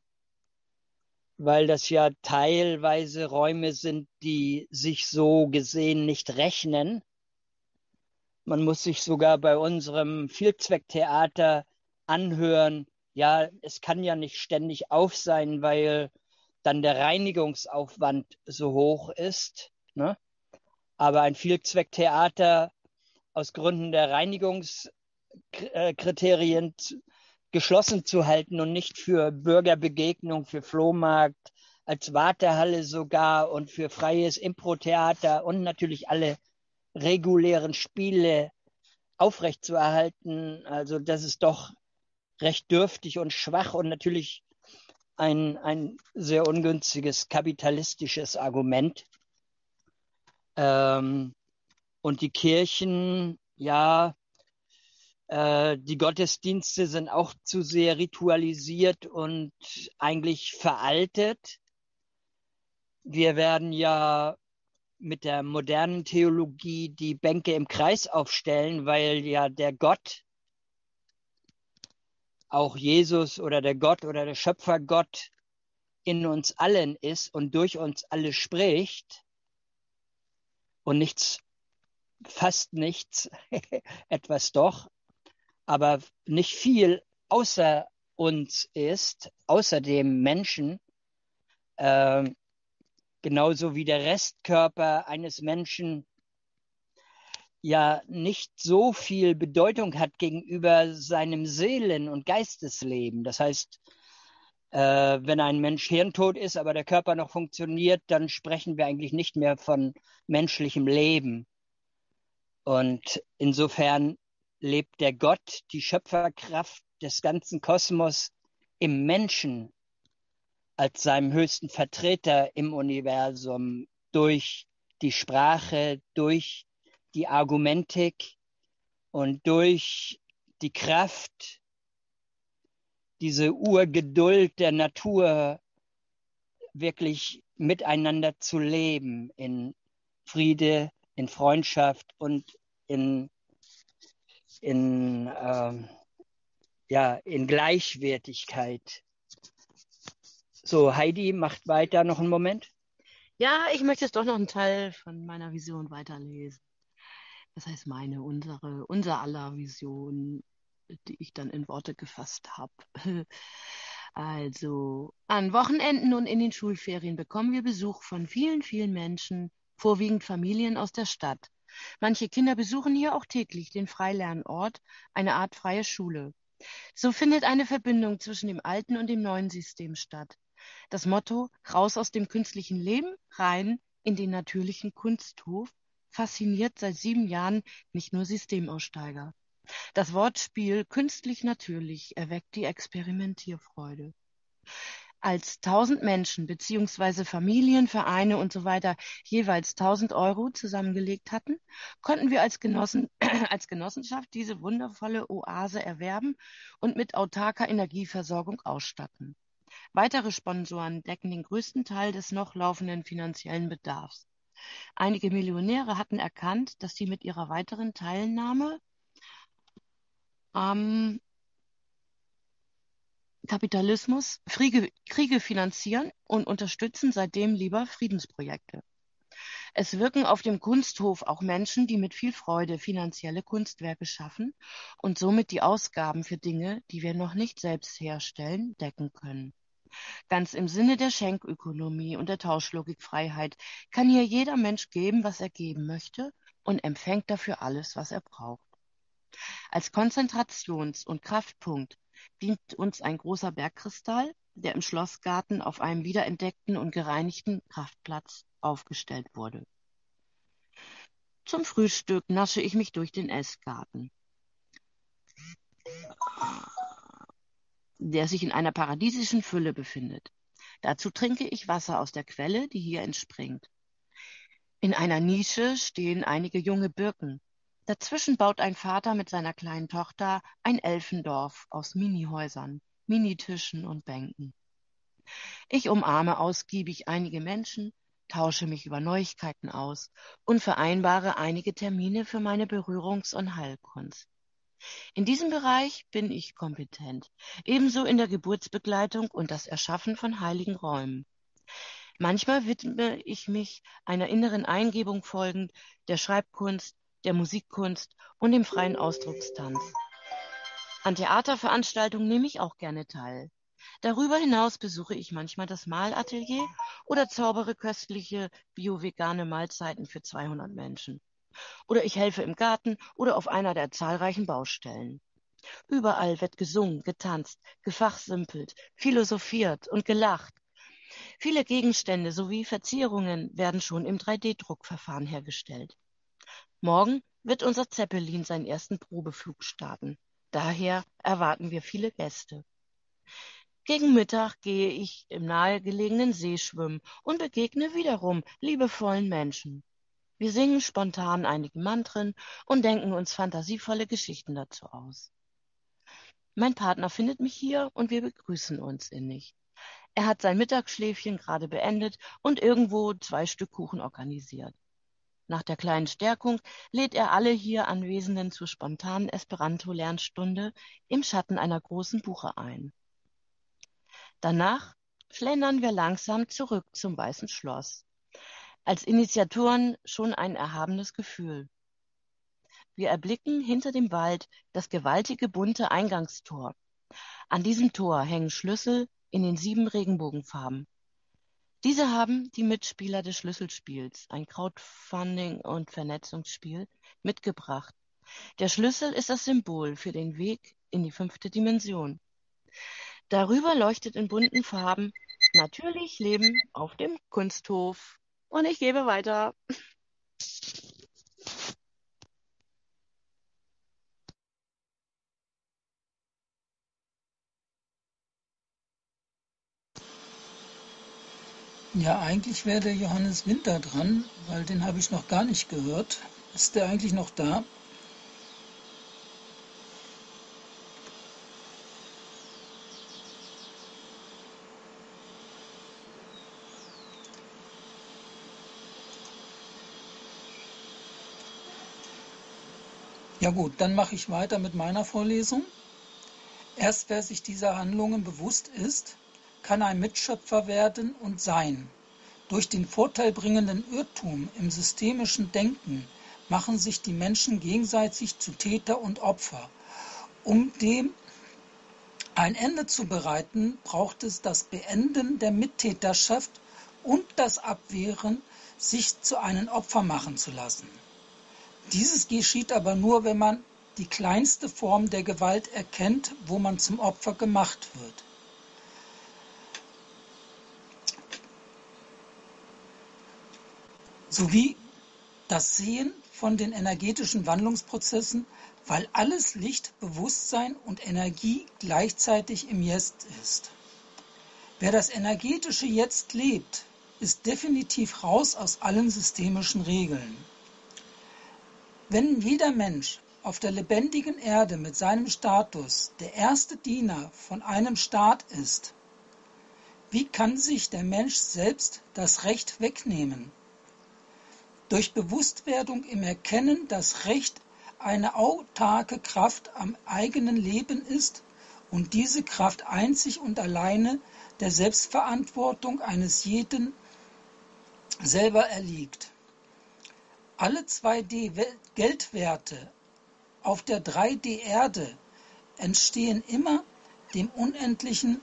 Speaker 4: weil das ja teilweise Räume sind, die sich so gesehen nicht rechnen. Man muss sich sogar bei unserem Vielzwecktheater anhören, ja, es kann ja nicht ständig auf sein, weil dann der Reinigungsaufwand so hoch ist, ne? Aber ein Vielzwecktheater aus Gründen der Reinigungskriterien geschlossen zu halten und nicht für Bürgerbegegnung, für Flohmarkt, als Wartehalle sogar und für freies Improtheater und natürlich alle regulären Spiele aufrechtzuerhalten. Also das ist doch recht dürftig und schwach und natürlich ein sehr ungünstiges kapitalistisches Argument. Und die Kirchen, ja, die Gottesdienste sind auch zu sehr ritualisiert und eigentlich veraltet. Wir werden ja mit der modernen Theologie die Bänke im Kreis aufstellen, weil ja der Gott, auch Jesus oder der Gott oder der Schöpfergott in uns allen ist und durch uns alle spricht und nichts, fast nichts, etwas doch, aber nicht viel außer uns ist, außer dem Menschen, genauso wie der Restkörper eines Menschen ja nicht so viel Bedeutung hat gegenüber seinem Seelen- und Geistesleben. Das heißt, wenn ein Mensch hirntot ist, aber der Körper noch funktioniert, dann sprechen wir eigentlich nicht mehr von menschlichem Leben. Und insofern lebt der Gott, die Schöpferkraft des ganzen Kosmos im Menschen als seinem höchsten Vertreter im Universum durch die Sprache, durch die Argumentik und durch die Kraft, diese Urgeduld der Natur wirklich miteinander zu leben in Friede, in Freundschaft und in Gleichwertigkeit. So, Heidi macht weiter noch einen Moment.
Speaker 5: Ja, ich möchte jetzt doch noch einen Teil von meiner Vision weiterlesen. Das heißt unser aller Vision, die ich dann in Worte gefasst habe. Also, an Wochenenden und in den Schulferien bekommen wir Besuch von vielen, vielen Menschen, vorwiegend Familien aus der Stadt. Manche Kinder besuchen hier auch täglich den Freilernort, eine Art freie Schule. So findet eine Verbindung zwischen dem alten und dem neuen System statt. Das Motto „Raus aus dem künstlichen Leben, rein in den natürlichen Kunsthof“ fasziniert seit 7 Jahren nicht nur Systemaussteiger. Das Wortspiel künstlich natürlich erweckt die Experimentierfreude. Als 1000 Menschen bzw. Familien, Vereine und so weiter jeweils 1000 € zusammengelegt hatten, konnten wir als Genossenschaft diese wundervolle Oase erwerben und mit autarker Energieversorgung ausstatten. Weitere Sponsoren decken den größten Teil des noch laufenden finanziellen Bedarfs. Einige Millionäre hatten erkannt, dass sie mit ihrer weiteren Teilnahme am Kapitalismus Kriege finanzieren und unterstützen seitdem lieber Friedensprojekte. Es wirken auf dem Kunsthof auch Menschen, die mit viel Freude finanzielle Kunstwerke schaffen und somit die Ausgaben für Dinge, die wir noch nicht selbst herstellen, decken können. Ganz im Sinne der Schenkökonomie und der Tauschlogikfreiheit kann hier jeder Mensch geben, was er geben möchte und empfängt dafür alles, was er braucht. Als Konzentrations- und Kraftpunkt dient uns ein großer Bergkristall, der im Schlossgarten auf einem wiederentdeckten und gereinigten Kraftplatz aufgestellt wurde. Zum Frühstück nasche ich mich durch den Essgarten, der sich in einer paradiesischen Fülle befindet. Dazu trinke ich Wasser aus der Quelle, die hier entspringt. In einer Nische stehen einige junge Birken. Dazwischen baut ein Vater mit seiner kleinen Tochter ein Elfendorf aus Minihäusern, Minitischen und Bänken. Ich umarme ausgiebig einige Menschen, tausche mich über Neuigkeiten aus und vereinbare einige Termine für meine Berührungs- und Heilkunst. In diesem Bereich bin ich kompetent, ebenso in der Geburtsbegleitung und das Erschaffen von heiligen Räumen. Manchmal widme ich mich einer inneren Eingebung folgend der Schreibkunst, der Musikkunst und dem freien Ausdruckstanz. An Theaterveranstaltungen nehme ich auch gerne teil. Darüber hinaus besuche ich manchmal das Malatelier oder zaubere köstliche bio-vegane Mahlzeiten für 200 Menschen. Oder ich helfe im Garten oder auf einer der zahlreichen Baustellen. Überall wird gesungen, getanzt, gefachsimpelt, philosophiert und gelacht. Viele Gegenstände sowie Verzierungen werden schon im 3D-Druckverfahren hergestellt. Morgen wird unser Zeppelin seinen ersten Probeflug starten. Daher erwarten wir viele Gäste. Gegen Mittag gehe ich im nahegelegenen See schwimmen und begegne wiederum liebevollen Menschen. Wir singen spontan einige Mantren und denken uns fantasievolle Geschichten dazu aus. Mein Partner findet mich hier und wir begrüßen uns innig. Er hat sein Mittagsschläfchen gerade beendet und irgendwo 2 Stück Kuchen organisiert. Nach der kleinen Stärkung lädt er alle hier Anwesenden zur spontanen Esperanto-Lernstunde im Schatten einer großen Buche ein. Danach schlendern wir langsam zurück zum Weißen Schloss. Als Initiatoren schon ein erhabenes Gefühl. Wir erblicken hinter dem Wald das gewaltige bunte Eingangstor. An diesem Tor hängen Schlüssel in den 7 Regenbogenfarben. Diese haben die Mitspieler des Schlüsselspiels, ein Crowdfunding- und Vernetzungsspiel, mitgebracht. Der Schlüssel ist das Symbol für den Weg in die 5. Dimension. Darüber leuchtet in bunten Farben natürlich Leben auf dem Kunsthof. Und ich gebe weiter.
Speaker 6: Ja, eigentlich wäre der Johannes Winter dran, weil den habe ich noch gar nicht gehört. Ist der eigentlich noch da? Ja gut, dann mache ich weiter mit meiner Vorlesung. Erst wer sich dieser Handlungen bewusst ist, kann ein Mitschöpfer werden und sein. Durch den vorteilbringenden Irrtum im systemischen Denken machen sich die Menschen gegenseitig zu Täter und Opfer. Um dem ein Ende zu bereiten, braucht es das Beenden der Mittäterschaft und das Abwehren, sich zu einem Opfer machen zu lassen. Dieses geschieht aber nur, wenn man die kleinste Form der Gewalt erkennt, wo man zum Opfer gemacht wird. Sowie das Sehen von den energetischen Wandlungsprozessen, weil alles Licht, Bewusstsein und Energie gleichzeitig im Jetzt ist. Wer das energetische Jetzt lebt, ist definitiv raus aus allen systemischen Regeln. Wenn jeder Mensch auf der lebendigen Erde mit seinem Status der erste Diener von einem Staat ist, wie kann sich der Mensch selbst das Recht wegnehmen? Durch Bewusstwerdung im Erkennen, dass Recht eine autarke Kraft am eigenen Leben ist und diese Kraft einzig und alleine der Selbstverantwortung eines jeden selber erliegt. Alle 2D-Geldwerte auf der 3D-Erde stehen immer dem unendlichen,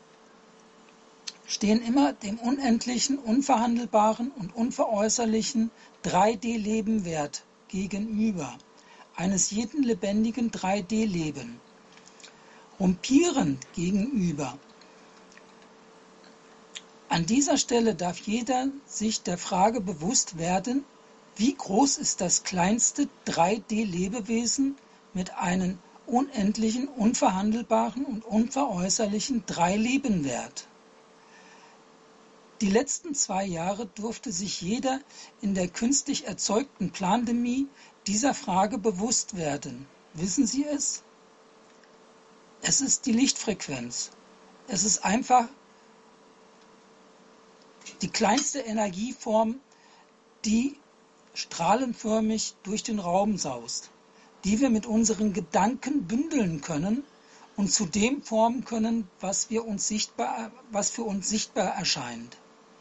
Speaker 6: unverhandelbaren und unveräußerlichen 3D-Lebenwert gegenüber, eines jeden lebendigen 3D-Leben. Rompierend gegenüber. An dieser Stelle darf jeder sich der Frage bewusst werden, Wie groß ist das kleinste 3D-Lebewesen mit einem unendlichen, unverhandelbaren und unveräußerlichen 3-Leben-Wert? Die letzten 2 Jahre durfte sich jeder in der künstlich erzeugten Plandemie dieser Frage bewusst werden. Wissen Sie es? Es ist die Lichtfrequenz. Es ist einfach die kleinste Energieform, die strahlenförmig durch den Raum saust, die wir mit unseren Gedanken bündeln können und zu dem formen können, was für uns sichtbar erscheint.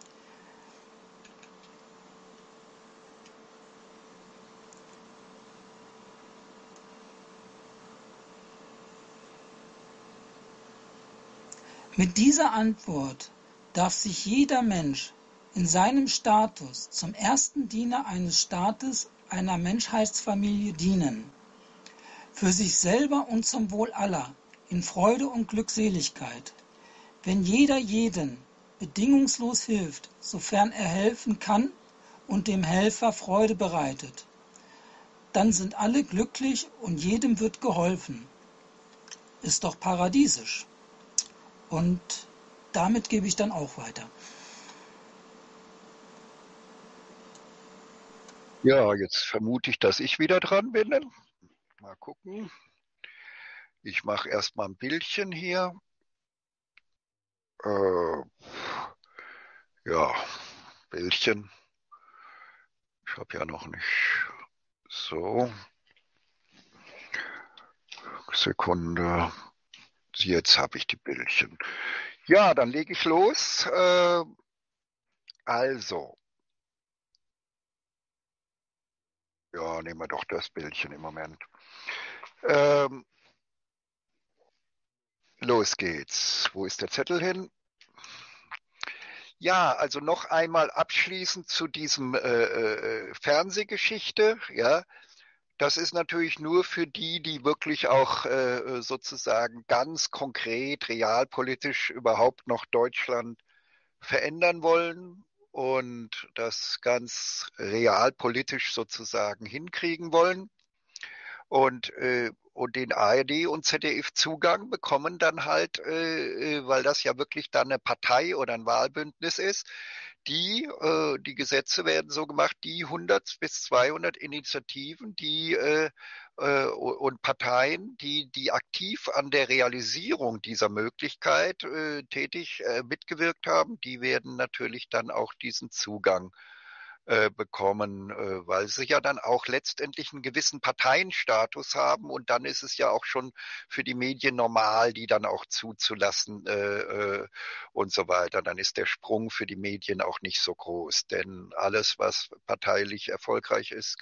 Speaker 6: Mit dieser Antwort darf sich jeder Mensch in seinem Status zum ersten Diener eines Staates, einer Menschheitsfamilie dienen, für sich selber und zum Wohl aller, in Freude und Glückseligkeit. Wenn jeder jeden bedingungslos hilft, sofern er helfen kann und dem Helfer Freude bereitet, dann sind alle glücklich und jedem wird geholfen. Ist doch paradiesisch. Und damit gebe ich dann auch weiter.
Speaker 1: Ja, jetzt vermute ich, dass ich wieder dran bin. Mal gucken. Ich mache erstmal ein Bildchen hier. Ja, Bildchen. Ich habe ja noch nicht. So. Sekunde. Jetzt habe ich die Bildchen. Ja, dann lege ich los. Also. Ja, nehmen wir doch das Bildchen im Moment. Los geht's. Wo ist der Zettel hin? Ja, also noch einmal abschließend zu diesem Fernsehgeschichte. Ja, das ist natürlich nur für die, die wirklich auch sozusagen ganz konkret, realpolitisch überhaupt noch Deutschland verändern wollen und das ganz realpolitisch sozusagen hinkriegen wollen. Und den ARD und ZDF-Zugang bekommen dann halt, weil das ja wirklich dann eine Partei oder ein Wahlbündnis ist, die Gesetze werden so gemacht, die 100 bis 200 Initiativen, die und Parteien, die aktiv an der Realisierung dieser Möglichkeit tätig mitgewirkt haben, die werden natürlich dann auch diesen Zugang bekommen, weil sie ja dann auch letztendlich einen gewissen Parteienstatus haben und dann ist es ja auch schon für die Medien normal, die dann auch zuzulassen und so weiter. Dann ist der Sprung für die Medien auch nicht so groß, denn alles, was parteilich erfolgreich ist,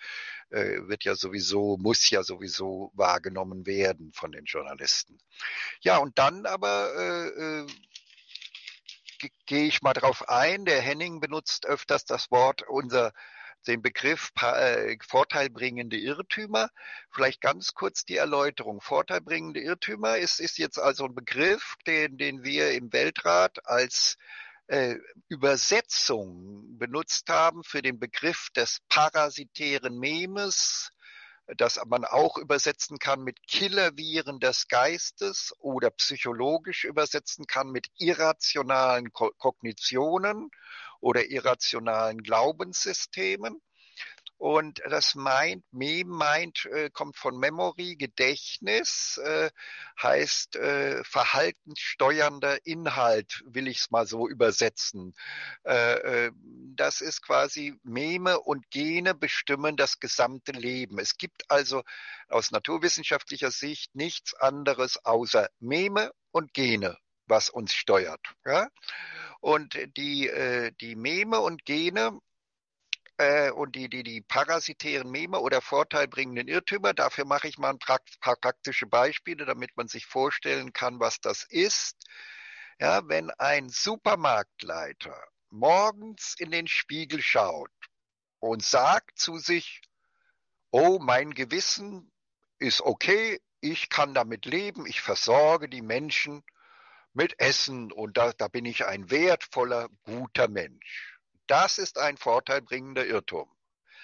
Speaker 1: muss ja sowieso wahrgenommen werden von den Journalisten. Ja, und dann aber gehe ich mal drauf ein. Der Henning benutzt öfters den Begriff vorteilbringende Irrtümer. Vielleicht ganz kurz die Erläuterung. Vorteilbringende Irrtümer ist jetzt also ein Begriff, den wir im Weltrat als Übersetzung benutzt haben für den Begriff des parasitären Memes, das man auch übersetzen kann mit Killerviren des Geistes oder psychologisch übersetzen kann mit irrationalen Kognitionen oder irrationalen Glaubenssystemen. Und das Meme kommt von Memory, Gedächtnis, heißt verhaltenssteuernder Inhalt, will ich es mal so übersetzen. Das ist quasi Meme und Gene bestimmen das gesamte Leben. Es gibt also aus naturwissenschaftlicher Sicht nichts anderes außer Meme und Gene, was uns steuert. Ja? Und die Meme und Gene und die parasitären Meme oder vorteilbringenden Irrtümer. Dafür mache ich mal ein paar praktische Beispiele, damit man sich vorstellen kann, was das ist. Ja, wenn ein Supermarktleiter morgens in den Spiegel schaut und sagt zu sich, oh, mein Gewissen ist okay, ich kann damit leben, ich versorge die Menschen mit Essen und da bin ich ein wertvoller, guter Mensch. Das ist ein vorteilbringender Irrtum.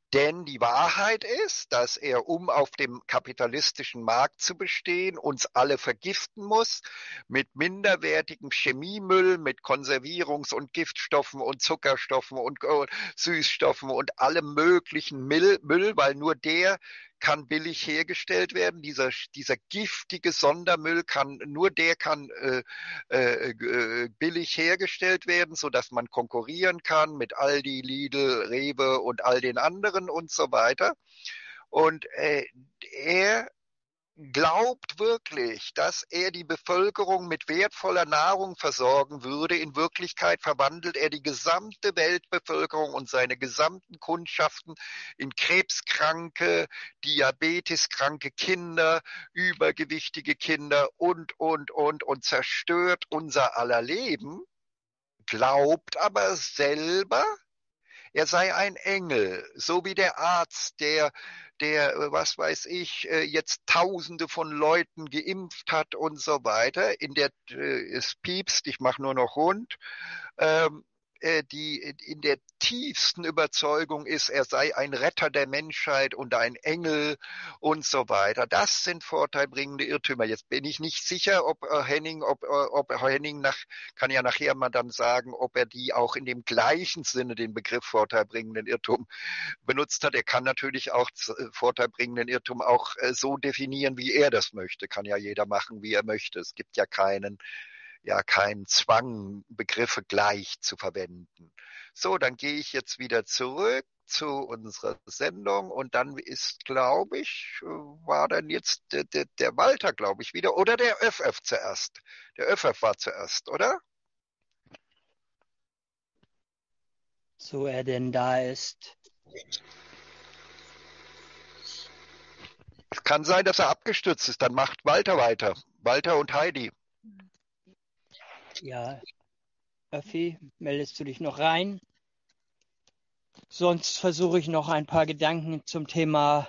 Speaker 1: Denn die Wahrheit ist, dass er, um auf dem kapitalistischen Markt zu bestehen, uns alle vergiften muss mit minderwertigem Chemiemüll, mit Konservierungs- und Giftstoffen und Zuckerstoffen und Süßstoffen und allem möglichen Müll, weil nur der kann billig hergestellt werden. Dieser giftige Sondermüll kann billig hergestellt werden, so dass man konkurrieren kann mit Aldi, Lidl, Rewe und all den anderen und so weiter. Und er glaubt wirklich, dass er die Bevölkerung mit wertvoller Nahrung versorgen würde. In Wirklichkeit verwandelt er die gesamte Weltbevölkerung und seine gesamten Kundschaften in krebskranke, diabeteskranke Kinder, übergewichtige Kinder und zerstört unser aller Leben, glaubt aber selber, er sei ein Engel, so wie der Arzt, der, was weiß ich, jetzt Tausende von Leuten geimpft hat und so weiter. Es piepst, ich mache nur noch rund. Die in der tiefsten Überzeugung ist, er sei ein Retter der Menschheit und ein Engel und so weiter. Das sind vorteilbringende Irrtümer. Jetzt bin ich nicht sicher, ob Henning kann ja nachher mal dann sagen, ob er die auch in dem gleichen Sinne den Begriff vorteilbringenden Irrtum benutzt hat. Er kann natürlich auch vorteilbringenden Irrtum auch so definieren, wie er das möchte. Kann ja jeder machen, wie er möchte. Es gibt ja keinen Zwang, Begriffe gleich zu verwenden. So, dann gehe ich jetzt wieder zurück zu unserer Sendung und dann ist, glaube ich, war dann jetzt der Walter, glaube ich, wieder oder der ÖFF zuerst. Der ÖFF war zuerst, oder?
Speaker 4: So er denn da ist.
Speaker 1: Es kann sein, dass er abgestürzt ist. Dann macht Walter weiter. Walter und Heidi.
Speaker 4: Ja, Öffi, meldest du dich noch rein? Sonst versuche ich noch ein paar Gedanken zum Thema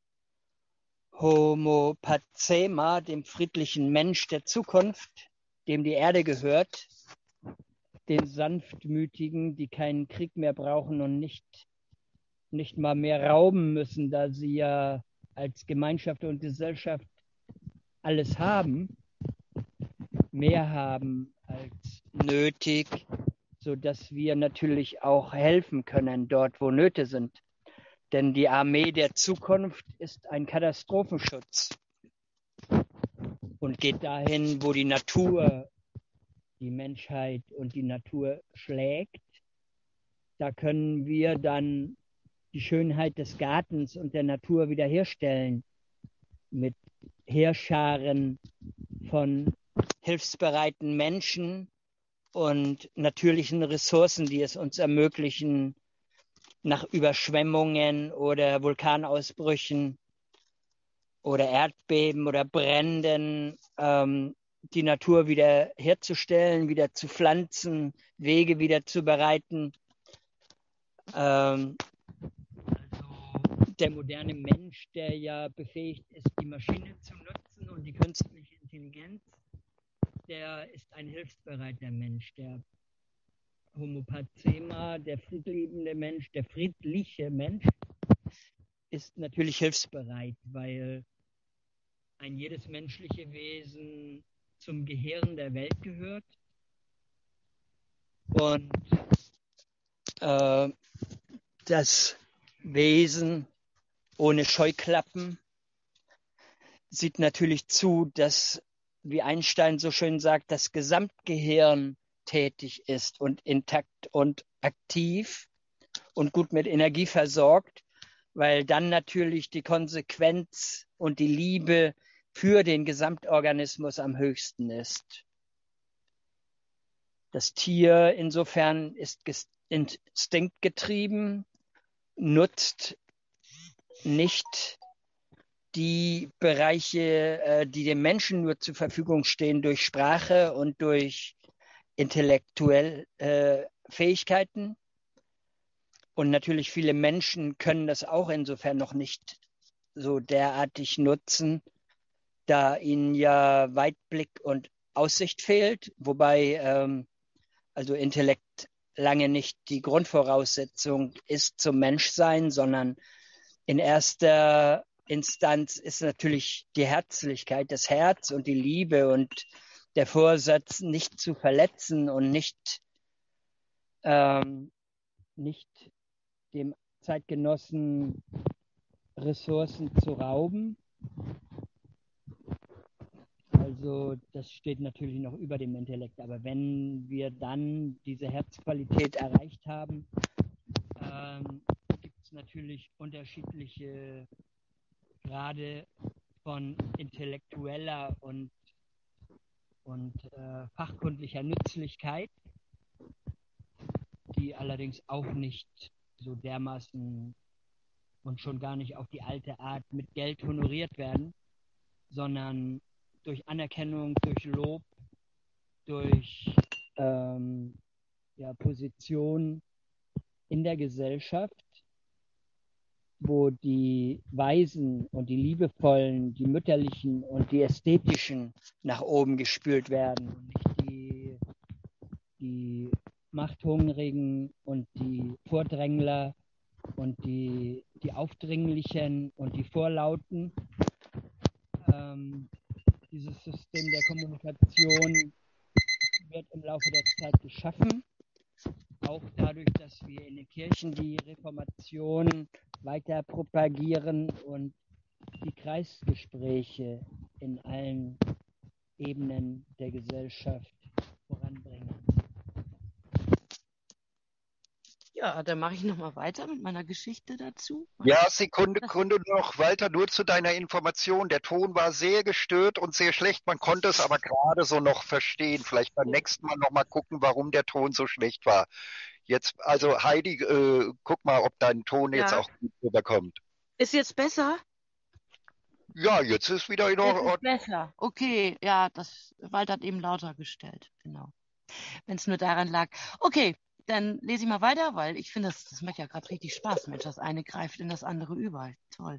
Speaker 4: Homo Pacema, dem friedlichen Mensch der Zukunft, dem die Erde gehört, den Sanftmütigen, die keinen Krieg mehr brauchen und nicht mal mehr rauben müssen, da sie ja als Gemeinschaft und Gesellschaft alles haben, mehr haben als nötig, sodass wir natürlich auch helfen können dort, wo Nöte sind. Denn die Armee der Zukunft ist ein Katastrophenschutz und geht dahin, wo die Natur, die Menschheit und die Natur schlägt. Da können wir dann die Schönheit des Gartens und der Natur wiederherstellen mit Heerscharen von hilfsbereiten Menschen und natürlichen Ressourcen, die es uns ermöglichen, nach Überschwemmungen oder Vulkanausbrüchen oder Erdbeben oder Bränden die Natur wieder herzustellen, wieder zu pflanzen, Wege wieder zu bereiten. Also der moderne Mensch, der ja befähigt ist, die Maschine zu nutzen und die künstliche Intelligenz, der ist ein hilfsbereiter Mensch. Der Homo Pacema, der friedliebende Mensch, der friedliche Mensch, ist natürlich hilfsbereit, weil ein jedes menschliche Wesen zum Gehirn der Welt gehört. Und das Wesen ohne Scheuklappen sieht natürlich zu, dass, wie Einstein so schön sagt, das Gesamtgehirn tätig ist und intakt und aktiv und gut mit Energie versorgt, weil dann natürlich die Konsequenz und die Liebe für den Gesamtorganismus am höchsten ist. Das Tier insofern ist instinktgetrieben, nutzt nicht die Bereiche, die dem Menschen nur zur Verfügung stehen durch Sprache und durch intellektuelle Fähigkeiten. Und natürlich viele Menschen können das auch insofern noch nicht so derartig nutzen, da ihnen ja Weitblick und Aussicht fehlt, wobei also Intellekt lange nicht die Grundvoraussetzung ist zum Menschsein, sondern in erster Instanz ist natürlich die Herzlichkeit, das Herz und die Liebe und der Vorsatz, nicht zu verletzen und nicht dem Zeitgenossen Ressourcen zu rauben. Also das steht natürlich noch über dem Intellekt. Aber wenn wir dann diese Herzqualität erreicht haben, gibt es natürlich unterschiedliche Grade von intellektueller und fachkundlicher Nützlichkeit, die allerdings auch nicht so dermaßen und schon gar nicht auf die alte Art mit Geld honoriert werden, sondern durch Anerkennung, durch Lob, durch Position in der Gesellschaft, wo die Weisen und die Liebevollen, die Mütterlichen und die Ästhetischen nach oben gespült werden und nicht die Machthungrigen und die Vordrängler und die Aufdringlichen und die Vorlauten. Dieses System der Kommunikation wird im Laufe der Zeit geschaffen, auch dadurch, dass wir in den Kirchen die Reformation weiter propagieren und die Kreisgespräche in allen Ebenen der Gesellschaft voranbringen.
Speaker 5: Ja, dann mache ich nochmal weiter mit meiner Geschichte dazu.
Speaker 1: Ja, Sekunde noch, Walter, nur zu deiner Information. Der Ton war sehr gestört und sehr schlecht. Man konnte es aber gerade so noch verstehen. Vielleicht beim nächsten Mal nochmal gucken, warum der Ton so schlecht war. Jetzt, also Heidi, guck mal, ob dein Ton jetzt auch gut rüberkommt.
Speaker 5: Ist jetzt besser?
Speaker 1: Ja, jetzt ist wieder in Ordnung.
Speaker 5: Besser. Okay, ja, das Walter hat eben lauter gestellt. Genau. Wenn es nur daran lag. Okay. Dann lese ich mal weiter, weil ich finde, das macht ja gerade richtig Spaß. Mensch, das eine greift in das andere über. Toll.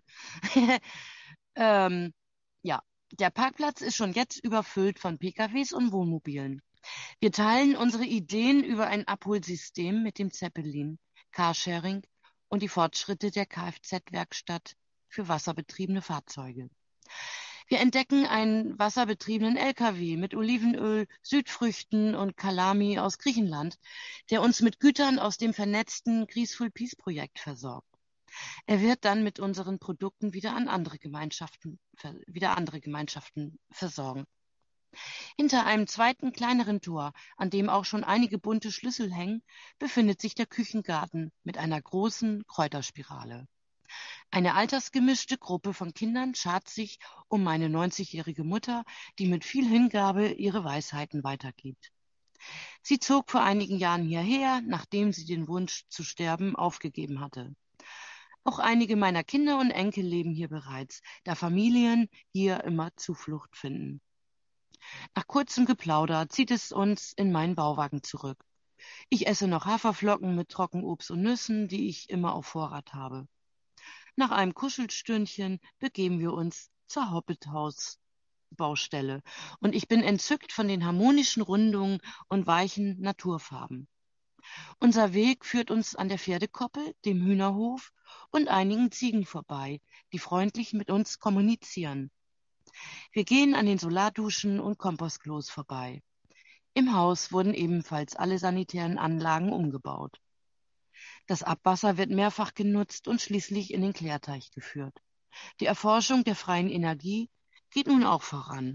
Speaker 5: Der Parkplatz ist schon jetzt überfüllt von PKWs und Wohnmobilen. Wir teilen unsere Ideen über ein Abholsystem mit dem Zeppelin, Carsharing und die Fortschritte der Kfz-Werkstatt für wasserbetriebene Fahrzeuge. Wir entdecken einen wasserbetriebenen LKW mit Olivenöl, Südfrüchten und Kalami aus Griechenland, der uns mit Gütern aus dem vernetzten Graceful Peace Projekt versorgt. Er wird dann mit unseren Produkten wieder andere Gemeinschaften versorgen. Hinter einem zweiten, kleineren Tor, an dem auch schon einige bunte Schlüssel hängen, befindet sich der Küchengarten mit einer großen Kräuterspirale. Eine altersgemischte Gruppe von Kindern schart sich um meine 90-jährige Mutter, die mit viel Hingabe ihre Weisheiten weitergibt. Sie zog vor einigen Jahren hierher, nachdem sie den Wunsch zu sterben aufgegeben hatte. Auch einige meiner Kinder und Enkel leben hier bereits, da Familien hier immer Zuflucht finden. Nach kurzem Geplauder zieht es uns in meinen Bauwagen zurück. Ich esse noch Haferflocken mit Trockenobst und Nüssen, die ich immer auf Vorrat habe. Nach einem Kuschelstündchen begeben wir uns zur Hobbithaus-Baustelle und ich bin entzückt von den harmonischen Rundungen und weichen Naturfarben. Unser Weg führt uns an der Pferdekoppel, dem Hühnerhof und einigen Ziegen vorbei, die freundlich mit uns kommunizieren. Wir gehen an den Solarduschen und Kompostklos vorbei. Im Haus wurden ebenfalls alle sanitären Anlagen umgebaut. Das Abwasser wird mehrfach genutzt und schließlich in den Klärteich geführt. Die Erforschung der freien Energie geht nun auch voran.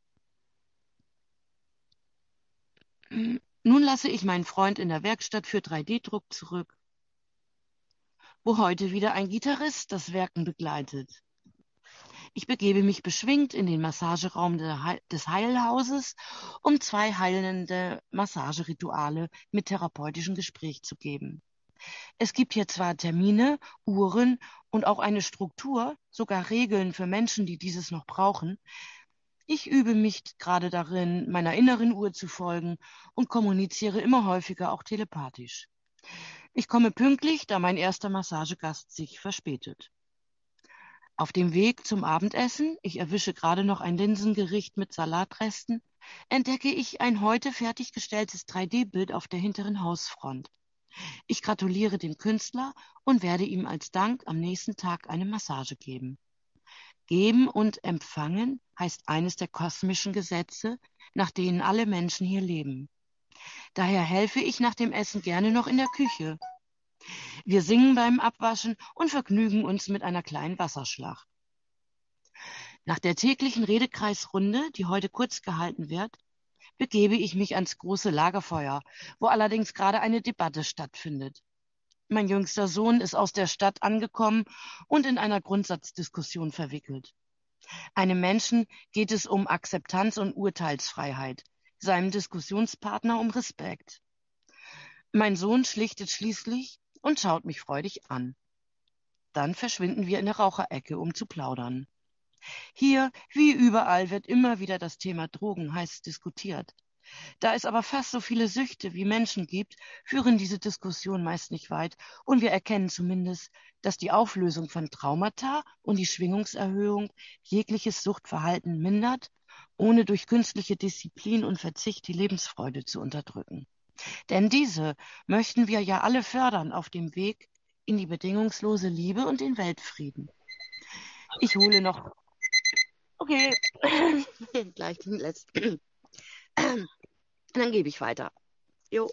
Speaker 5: Nun lasse ich meinen Freund in der Werkstatt für 3D-Druck zurück, wo heute wieder ein Gitarrist das Werken begleitet. Ich begebe mich beschwingt in den Massageraum des Heilhauses, um 2 heilende Massagerituale mit therapeutischem Gespräch zu geben. Es gibt hier zwar Termine, Uhren und auch eine Struktur, sogar Regeln für Menschen, die dieses noch brauchen. Ich übe mich gerade darin, meiner inneren Uhr zu folgen und kommuniziere immer häufiger auch telepathisch. Ich komme pünktlich, da mein erster Massagegast sich verspätet. Auf dem Weg zum Abendessen, ich erwische gerade noch ein Linsengericht mit Salatresten, entdecke ich ein heute fertiggestelltes 3D-Bild auf der hinteren Hausfront. Ich gratuliere dem Künstler und werde ihm als Dank am nächsten Tag eine Massage geben. Geben und empfangen heißt eines der kosmischen Gesetze, nach denen alle Menschen hier leben. Daher helfe ich nach dem Essen gerne noch in der Küche. Wir singen beim Abwaschen und vergnügen uns mit einer kleinen Wasserschlacht. Nach der täglichen Redekreisrunde, die heute kurz gehalten wird, begebe ich mich ans große Lagerfeuer, wo allerdings gerade eine Debatte stattfindet. Mein jüngster Sohn ist aus der Stadt angekommen und in einer Grundsatzdiskussion verwickelt. Einem Menschen geht es um Akzeptanz und Urteilsfreiheit, seinem Diskussionspartner um Respekt. Mein Sohn schlichtet schließlich und schaut mich freudig an. Dann verschwinden wir in der Raucherecke, um zu plaudern. Hier, wie überall, wird immer wieder das Thema Drogen heiß diskutiert. Da es aber fast so viele Süchte wie Menschen gibt, führen diese Diskussionen meist nicht weit und wir erkennen zumindest, dass die Auflösung von Traumata und die Schwingungserhöhung jegliches Suchtverhalten mindert, ohne durch künstliche Disziplin und Verzicht die Lebensfreude zu unterdrücken. Denn diese möchten wir ja alle fördern auf dem Weg in die bedingungslose Liebe und den Weltfrieden. Ich hole noch... Okay, gleich den letzten. Dann gebe ich weiter. Jo.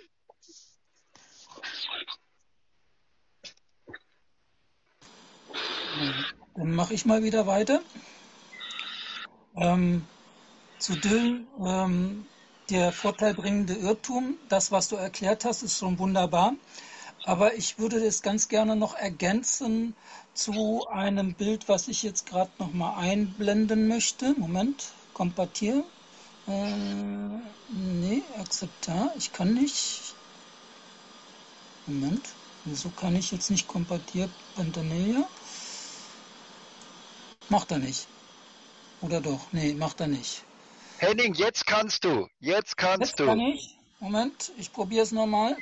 Speaker 6: Dann mache ich mal wieder weiter. Zu Dylan, der vorteilbringende Irrtum, das, was du erklärt hast, ist schon wunderbar. Aber ich würde das ganz gerne noch ergänzen zu einem Bild, was ich jetzt gerade noch mal einblenden möchte. Moment, kompartier. Nee, akzeptar. Ich kann nicht. Moment, wieso kann ich jetzt nicht kompartier Pantanella? Macht er nicht. Oder doch? Nee, macht er nicht.
Speaker 1: Henning, jetzt kannst du. Jetzt kannst du.
Speaker 6: Kann ich. Moment, ich probiere es nochmal.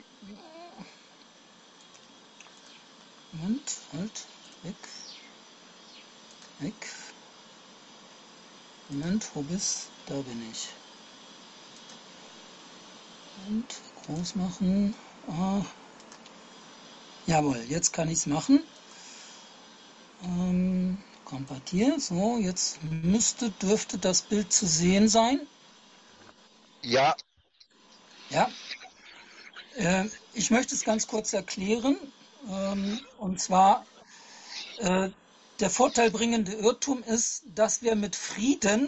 Speaker 6: Moment, halt, weg. Weg. Moment, wo bist du? Da bin ich. Und groß machen. Jawohl, jetzt kann ich es machen. Kompartier. So, jetzt dürfte das Bild zu sehen sein.
Speaker 1: Ja.
Speaker 6: Ja. Ich möchte es ganz kurz erklären. Und zwar, der vorteilbringende Irrtum ist, dass wir mit Frieden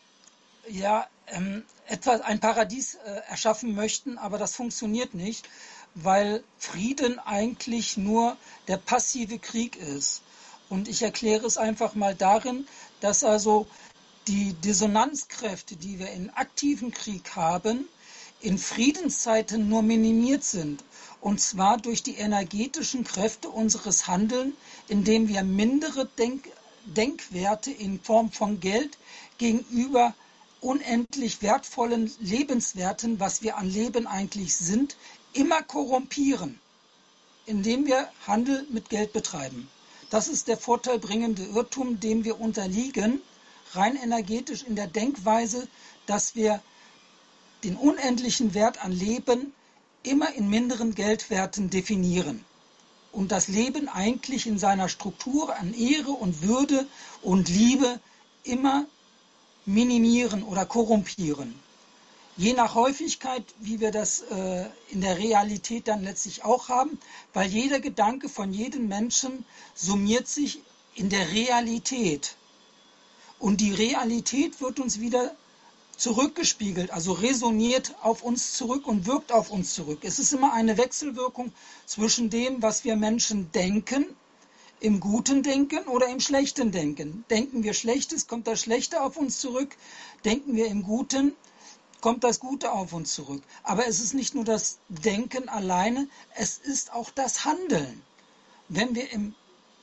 Speaker 6: ein Paradies erschaffen möchten, aber das funktioniert nicht, weil Frieden eigentlich nur der passive Krieg ist. Und ich erkläre es einfach mal darin, dass also die Dissonanzkräfte, die wir in aktiven Krieg haben, in Friedenszeiten nur minimiert sind. Und zwar durch die energetischen Kräfte unseres Handelns, indem wir mindere Denkwerte in Form von Geld gegenüber unendlich wertvollen Lebenswerten, was wir an Leben eigentlich sind, immer korrumpieren, indem wir Handel mit Geld betreiben. Das ist der vorteilbringende Irrtum, dem wir unterliegen, rein energetisch in der Denkweise, dass wir den unendlichen Wert an Leben immer in minderen Geldwerten definieren und das Leben eigentlich in seiner Struktur an Ehre und Würde und Liebe immer minimieren oder korrumpieren. Je nach Häufigkeit, wie wir das in der Realität dann letztlich auch haben, weil jeder Gedanke von jedem Menschen summiert sich in der Realität. Und die Realität wird uns wieder zurückgespiegelt, also resoniert auf uns zurück und wirkt auf uns zurück. Es ist immer eine Wechselwirkung zwischen dem, was wir Menschen denken, im guten Denken oder im schlechten Denken. Denken wir Schlechtes, kommt das Schlechte auf uns zurück. Denken wir im Guten, kommt das Gute auf uns zurück. Aber es ist nicht nur das Denken alleine, es ist auch das Handeln. Wenn wir im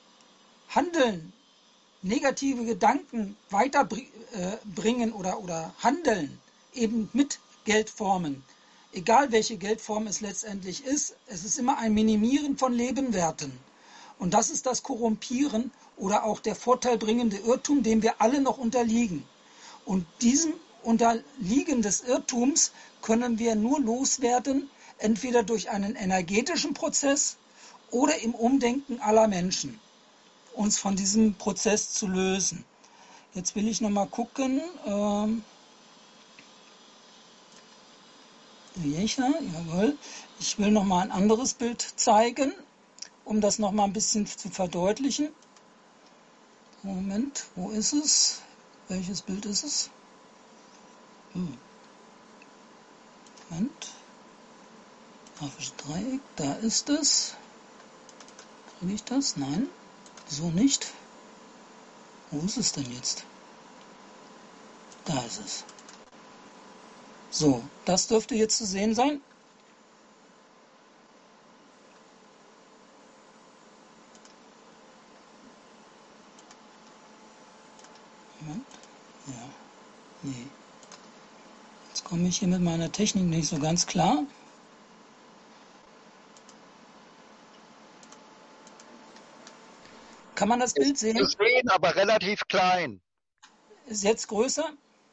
Speaker 6: Handeln negative Gedanken weiterbringen oder handeln, eben mit Geldformen, egal welche Geldform es letztendlich ist, es ist immer ein Minimieren von Lebenwerten. Und das ist das Korrumpieren oder auch der vorteilbringende Irrtum, dem wir alle noch unterliegen. Und diesem Unterliegen des Irrtums können wir nur loswerden, entweder durch einen energetischen Prozess oder im Umdenken aller Menschen, uns von diesem Prozess zu lösen. Jetzt will ich noch mal gucken. Jawohl. Ich will noch mal ein anderes Bild zeigen, um das noch mal ein bisschen zu verdeutlichen. Moment, wo ist es? Welches Bild ist es? Moment. Grafisches Dreieck, da ist es. Kriege ich das? Nein, so nicht. Wo ist es denn jetzt? Da ist es. So, das dürfte jetzt zu sehen sein. Moment. Ja. Nee. Jetzt komme ich hier mit meiner Technik nicht so ganz klar. Kann man das Bild sehen?
Speaker 1: Zu sehen, aber relativ klein.
Speaker 6: Ist jetzt größer?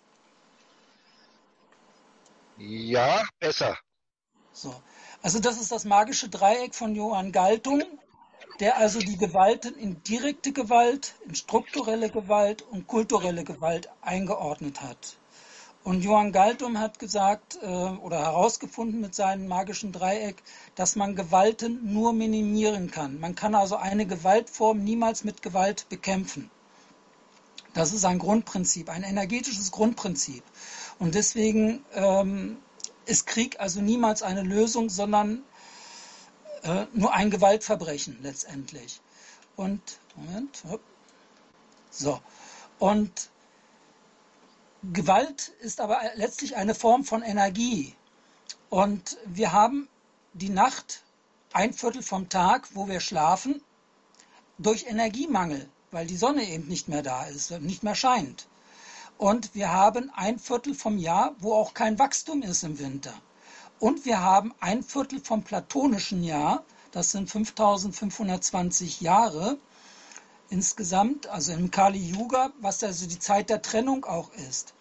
Speaker 1: Ja, besser.
Speaker 6: So. Also das ist das magische Dreieck von Johann Galtung, der also die Gewalten in direkte Gewalt, in strukturelle Gewalt und kulturelle Gewalt eingeordnet hat. Und Johann Galtung hat gesagt oder herausgefunden mit seinem magischen Dreieck, dass man Gewalten nur minimieren kann. Man kann also eine Gewaltform niemals mit Gewalt bekämpfen. Das ist ein Grundprinzip, ein energetisches Grundprinzip. Und deswegen ist Krieg also niemals eine Lösung, sondern nur ein Gewaltverbrechen letztendlich. Und, Moment, hopp. So. Und Gewalt ist aber letztlich eine Form von Energie. Und wir haben die Nacht, 1/4 vom Tag, wo wir schlafen, durch Energiemangel, weil die Sonne eben nicht mehr da ist, nicht mehr scheint. Und wir haben 1/4 vom Jahr, wo auch kein Wachstum ist im Winter. Und wir haben 1/4 vom platonischen Jahr, das sind 5520 Jahre insgesamt, also im Kali Yuga, was also die Zeit der Trennung auch ist.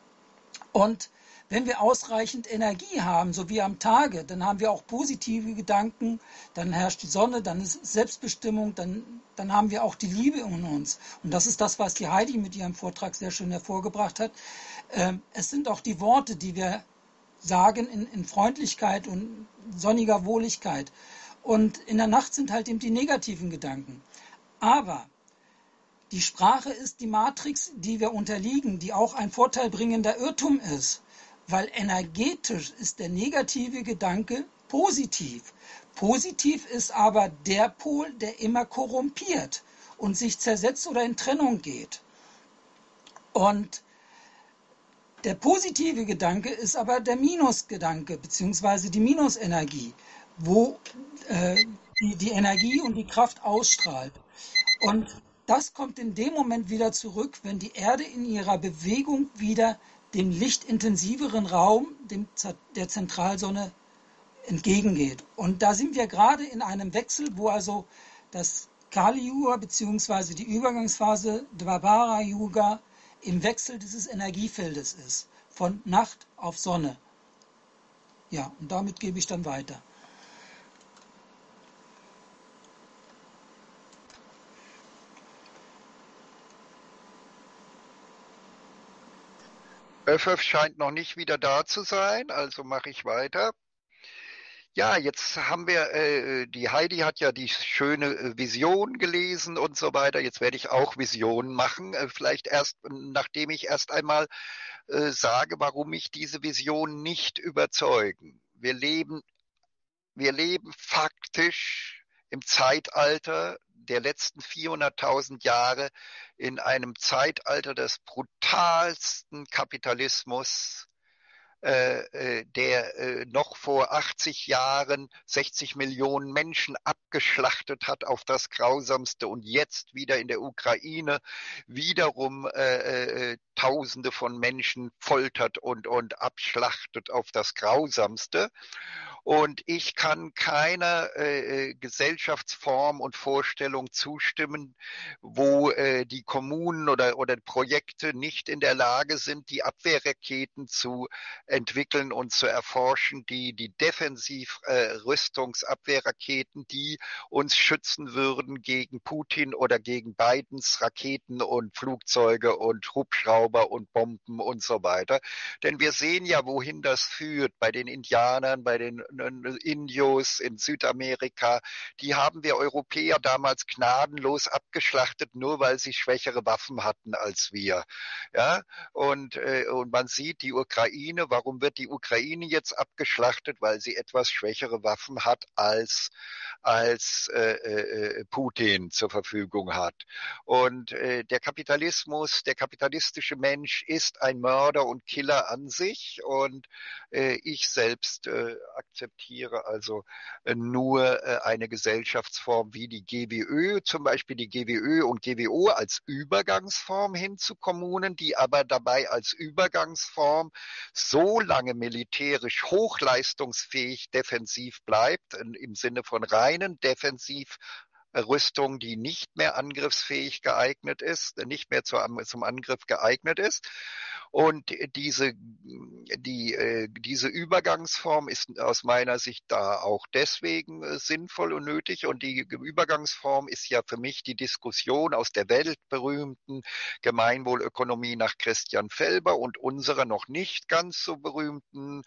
Speaker 6: Und wenn wir ausreichend Energie haben, so wie am Tage, dann haben wir auch positive Gedanken, dann herrscht die Sonne, dann ist Selbstbestimmung, dann haben wir auch die Liebe in uns. Und das ist das, was die Heidi mit ihrem Vortrag sehr schön hervorgebracht hat. Es sind auch die Worte, die wir sagen in Freundlichkeit und sonniger Wohligkeit. Und in der Nacht sind halt eben die negativen Gedanken. Aber die Sprache ist die Matrix, die wir unterliegen, die auch ein vorteilbringender Irrtum ist. Weil energetisch ist der negative Gedanke positiv. Positiv ist aber der Pol, der immer korrumpiert und sich zersetzt oder in Trennung geht. Und der positive Gedanke ist aber der Minusgedanke, beziehungsweise die Minusenergie, wo die Energie und die Kraft ausstrahlt. Und das kommt in dem Moment wieder zurück, wenn die Erde in ihrer Bewegung wieder dem lichtintensiveren Raum, der Zentralsonne, entgegengeht. Und da sind wir gerade in einem Wechsel, wo also das Kali-Yuga bzw. die Übergangsphase Dwapara-Yuga im Wechsel dieses Energiefeldes ist, von Nacht auf Sonne. Ja, und damit gebe ich dann weiter.
Speaker 1: Öfföf scheint noch nicht wieder da zu sein, also mache ich weiter. Ja, jetzt haben wir, die Heidi hat ja die schöne Vision gelesen und so weiter. Jetzt werde ich auch Visionen machen, vielleicht erst, nachdem ich erst einmal sage, warum mich diese Visionen nicht überzeugen. Wir leben faktisch im Zeitalter der letzten 400.000 Jahre in einem Zeitalter des brutalsten Kapitalismus, der noch vor 80 Jahren 60 Millionen Menschen abgeschlachtet hat auf das Grausamste und jetzt wieder in der Ukraine wiederum Tausende von Menschen foltert und abschlachtet auf das Grausamste. Und ich kann keiner Gesellschaftsform und Vorstellung zustimmen, wo die Kommunen oder Projekte nicht in der Lage sind, die Abwehrraketen zu entwickeln und zu erforschen, die Defensivrüstungsabwehrraketen, die uns schützen würden gegen Putin oder gegen Bidens Raketen und Flugzeuge und Hubschrauber und Bomben und so weiter. Denn wir sehen ja, wohin das führt bei den Indianern, bei den Indios in Südamerika. Die haben wir Europäer damals gnadenlos abgeschlachtet, nur weil sie schwächere Waffen hatten als wir. Ja, und man sieht die Ukraine, warum wird die Ukraine jetzt abgeschlachtet? Weil sie etwas schwächere Waffen hat als Putin zur Verfügung hat. Und der Kapitalismus, der kapitalistische Mensch ist ein Mörder und Killer an sich und ich selbst akzeptiere also nur eine Gesellschaftsform wie die GWÖ, zum Beispiel die GWÖ und GWO als Übergangsform hin zu Kommunen, die aber dabei als Übergangsform so lange militärisch hochleistungsfähig defensiv bleibt, im Sinne von reinen Defensivrüstung, die nicht mehr angriffsfähig geeignet ist, nicht mehr zum Angriff geeignet ist. Und diese Übergangsform ist aus meiner Sicht da auch deswegen sinnvoll und nötig. Und die Übergangsform ist ja für mich die Diskussion aus der weltberühmten Gemeinwohlökonomie nach Christian Felber und unserer noch nicht ganz so berühmten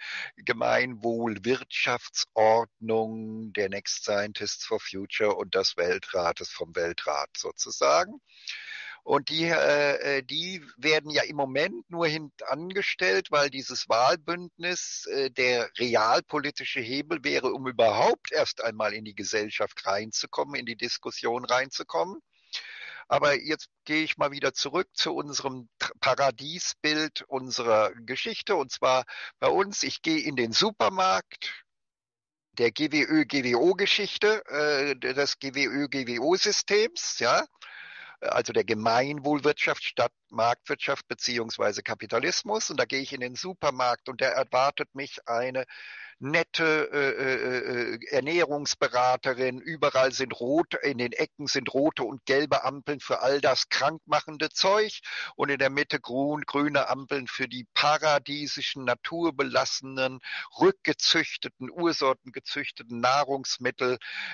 Speaker 1: Gemeinwohlwirtschaftsordnung der Next Scientists for Future und des Weltrates vom Weltrat sozusagen. Und die werden ja im Moment nur hintangestellt, weil dieses Wahlbündnis der realpolitische Hebel wäre, um überhaupt erst einmal in die Gesellschaft reinzukommen, in die Diskussion reinzukommen. Aber jetzt gehe ich mal wieder zurück zu unserem Paradiesbild unserer Geschichte. Und zwar bei uns, ich gehe in den Supermarkt der GWÖ-GWO-Geschichte, des GWÖ-GWO-Systems, ja, also der Gemeinwohlwirtschaft statt Marktwirtschaft beziehungsweise Kapitalismus. Und da gehe ich in den Supermarkt und da erwartet mich eine nette Ernährungsberaterin. Überall sind rote, in den Ecken sind rote und gelbe Ampeln für all das krankmachende Zeug und in der Mitte grüne Ampeln für die paradiesischen, naturbelassenen, rückgezüchteten, ursortengezüchteten Nahrungsmittel.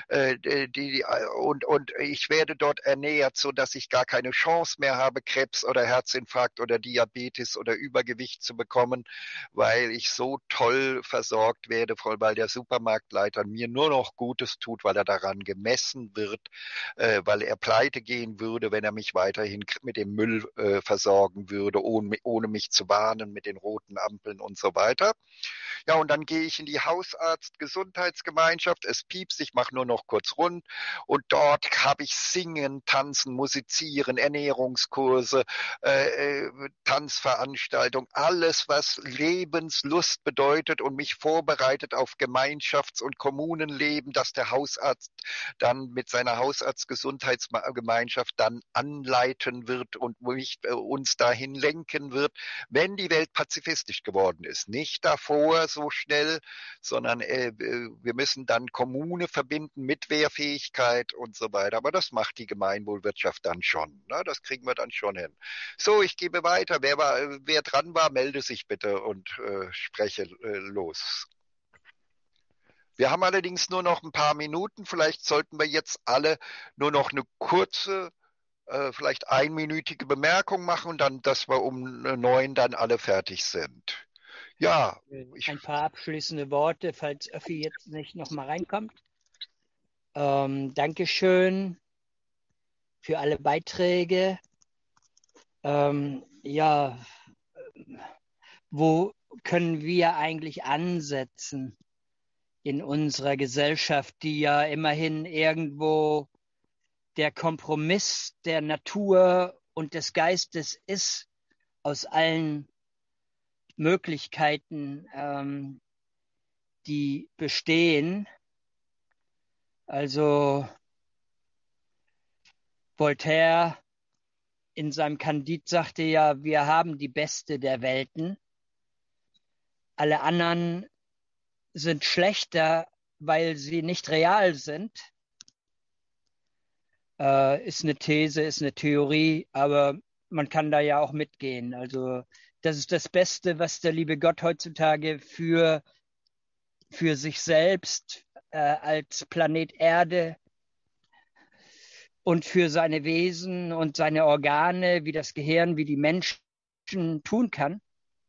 Speaker 1: Und ich werde dort ernährt, so dass ich gar keine Chance mehr habe, Krebs oder Herzinfarkt oder Diabetes oder Übergewicht zu bekommen, weil ich so toll versorgt werde, weil der Supermarktleiter mir nur noch Gutes tut, weil er daran gemessen wird, weil er pleite gehen würde, wenn er mich weiterhin mit dem Müll versorgen würde, ohne mich zu warnen mit den roten Ampeln und so weiter. Ja, und dann gehe ich in die Hausarzt-Gesundheitsgemeinschaft, es piepst, ich mache nur noch kurz rund und dort habe ich Singen, Tanzen, Musizieren, Ernährungskurse, Tanzveranstaltungen, alles, was Lebenslust bedeutet und mich vorbereitet auf Gemeinschafts- und Kommunenleben, dass der Hausarzt dann mit seiner Hausarzt-Gesundheitsgemeinschaft dann anleiten wird und uns dahin lenken wird, wenn die Welt pazifistisch geworden ist. Nicht davor so schnell, sondern wir müssen dann Kommune verbinden mit Wehrfähigkeit und so weiter. Aber das macht die Gemeinwohlwirtschaft dann schon. Ne? Das kriegen wir dann schon hin. So, ich gebe weiter. Wer dran war, melde sich bitte und spreche los. Wir haben allerdings nur noch ein paar Minuten. Vielleicht sollten wir jetzt alle nur noch eine kurze, vielleicht einminütige Bemerkung machen und dann, dass wir um 9 dann alle fertig sind. Ja.
Speaker 4: Ein paar abschließende Worte, falls Öffi jetzt nicht noch mal reinkommt. Dankeschön für alle Beiträge. Ja, wo können wir eigentlich ansetzen in unserer Gesellschaft, die ja immerhin irgendwo der Kompromiss der Natur und des Geistes ist, aus allen Möglichkeiten, die bestehen. Also Voltaire in seinem Candide sagte ja, wir haben die beste der Welten. Alle anderen sind schlechter, weil sie nicht real sind. Ist eine These, ist eine Theorie, aber man kann da ja auch mitgehen. Also das ist das Beste, was der liebe Gott heutzutage für sich selbst als Planet Erde und für seine Wesen und seine Organe, wie das Gehirn, wie die Menschen tun kann.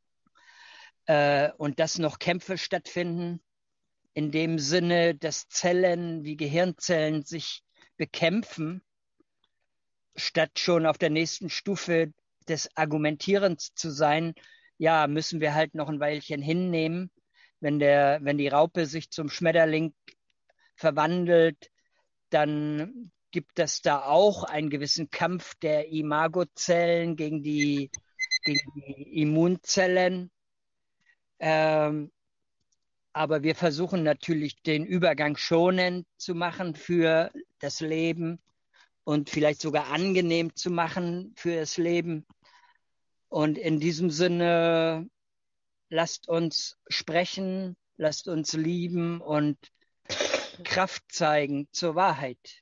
Speaker 4: Und dass noch Kämpfe stattfinden, in dem Sinne, dass Zellen wie Gehirnzellen sich bekämpfen, statt schon auf der nächsten Stufe des Argumentierens zu sein, ja, müssen wir halt noch ein Weilchen hinnehmen. Wenn die Raupe sich zum Schmetterling verwandelt, dann gibt es da auch einen gewissen Kampf der Imagozellen gegen die Immunzellen. Aber wir versuchen natürlich den Übergang schonend zu machen für das Leben und vielleicht sogar angenehm zu machen für das Leben. Und in diesem Sinne, lasst uns sprechen, lasst uns lieben und Kraft zeigen zur Wahrheit.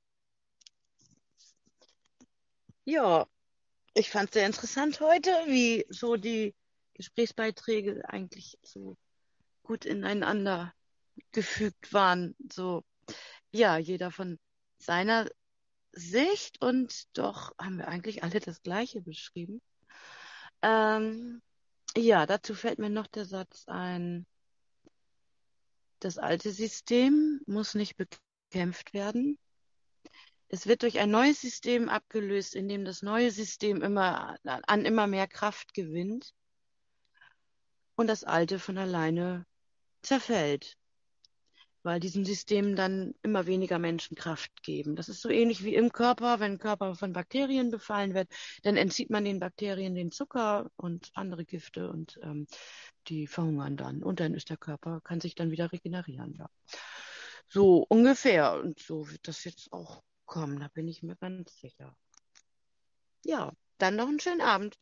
Speaker 5: Ja, ich fand es sehr interessant heute, wie so die Gesprächsbeiträge eigentlich so gut ineinander gefügt waren. So, ja, jeder von seiner Sicht, und doch haben wir eigentlich alle das Gleiche beschrieben. Ja, dazu fällt mir noch der Satz ein: Das alte System muss nicht bekämpft werden. Es wird durch ein neues System abgelöst, in dem das neue System an immer mehr Kraft gewinnt und das alte von alleine zerfällt, weil diesem System dann immer weniger Menschen Kraft geben. Das ist so ähnlich wie im Körper. Wenn ein Körper von Bakterien befallen wird, dann entzieht man den Bakterien den Zucker und andere Gifte und die verhungern dann. Und dann ist der Körper, kann sich dann wieder regenerieren. Ja. So ungefähr. Und so wird das jetzt auch kommen, da bin ich mir ganz sicher. Ja, dann noch einen schönen Abend.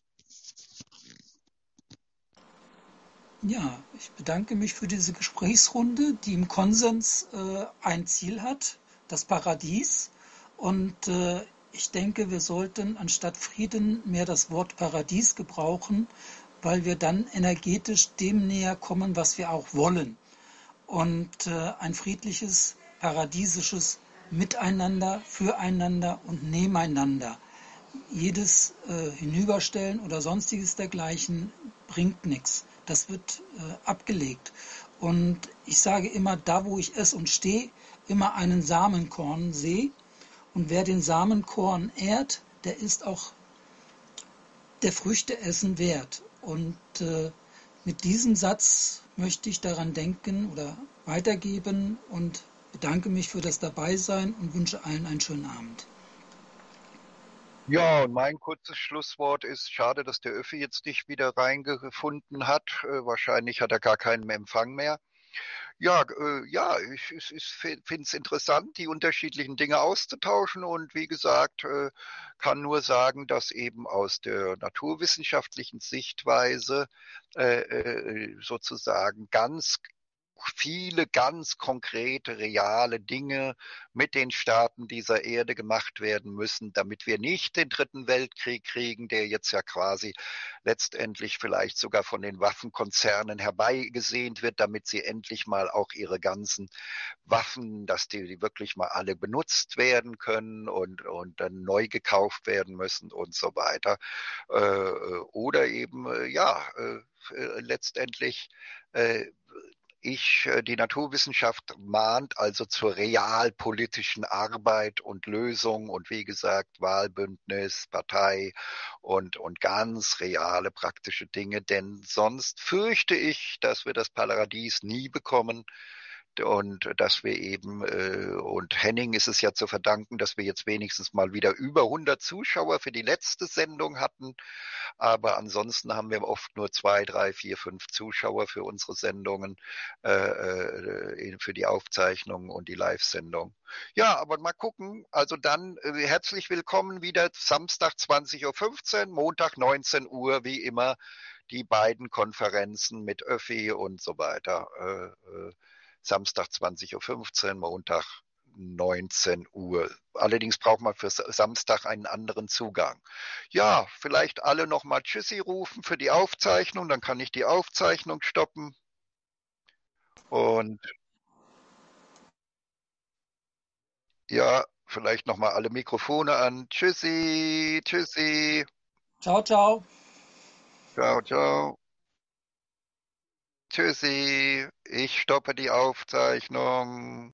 Speaker 6: Ja, ich bedanke mich für diese Gesprächsrunde, die im Konsens ein Ziel hat, das Paradies. Und ich denke, wir sollten anstatt Frieden mehr das Wort Paradies gebrauchen, weil wir dann energetisch dem näher kommen, was wir auch wollen. Und ein friedliches, paradiesisches Miteinander, füreinander und nebeneinander. Jedes Hinüberstellen oder sonstiges dergleichen bringt nichts. Das wird abgelegt. Und ich sage immer, da wo ich esse und stehe, immer einen Samenkorn sehe. Und wer den Samenkorn ehrt, der ist auch der Früchte essen wert. Und mit diesem Satz möchte ich daran denken oder weitergeben und bedanke mich für das Dabeisein und wünsche allen einen schönen Abend.
Speaker 1: Ja, und mein kurzes Schlusswort ist, schade, dass der Öffi jetzt nicht wieder reingefunden hat. Wahrscheinlich hat er gar keinen Empfang mehr. Ja, ich finde es interessant, die unterschiedlichen Dinge auszutauschen, und wie gesagt, kann nur sagen, dass eben aus der naturwissenschaftlichen Sichtweise sozusagen ganz viele ganz konkrete, reale Dinge mit den Staaten dieser Erde gemacht werden müssen, damit wir nicht den Dritten Weltkrieg kriegen, der jetzt ja quasi letztendlich vielleicht sogar von den Waffenkonzernen herbeigesehnt wird, damit sie endlich mal auch ihre ganzen Waffen, dass die wirklich mal alle benutzt werden können und dann neu gekauft werden müssen und so weiter. Oder eben, letztendlich die Naturwissenschaft mahnt also zur realpolitischen Arbeit und Lösung und wie gesagt Wahlbündnis, Partei und ganz reale praktische Dinge, denn sonst fürchte ich, dass wir das Paradies nie bekommen, Und dass wir eben, und Henning ist es ja zu verdanken, dass wir jetzt wenigstens mal wieder über 100 Zuschauer für die letzte Sendung hatten. Aber ansonsten haben wir oft nur 2, 3, 4, 5 Zuschauer für unsere Sendungen, für die Aufzeichnung und die Live-Sendung. Ja, aber mal gucken. Also dann herzlich willkommen wieder Samstag 20:15 Uhr, Montag 19 Uhr, wie immer die beiden Konferenzen mit Öffi und so weiter. Samstag 20:15 Uhr, Montag 19 Uhr. Allerdings braucht man für Samstag einen anderen Zugang. Ja, vielleicht alle nochmal Tschüssi rufen für die Aufzeichnung, dann kann ich die Aufzeichnung stoppen. Und ja, vielleicht nochmal alle Mikrofone an. Tschüssi, tschüssi.
Speaker 6: Ciao, ciao.
Speaker 1: Ciao, ciao. Tschüssi, ich stoppe die Aufzeichnung.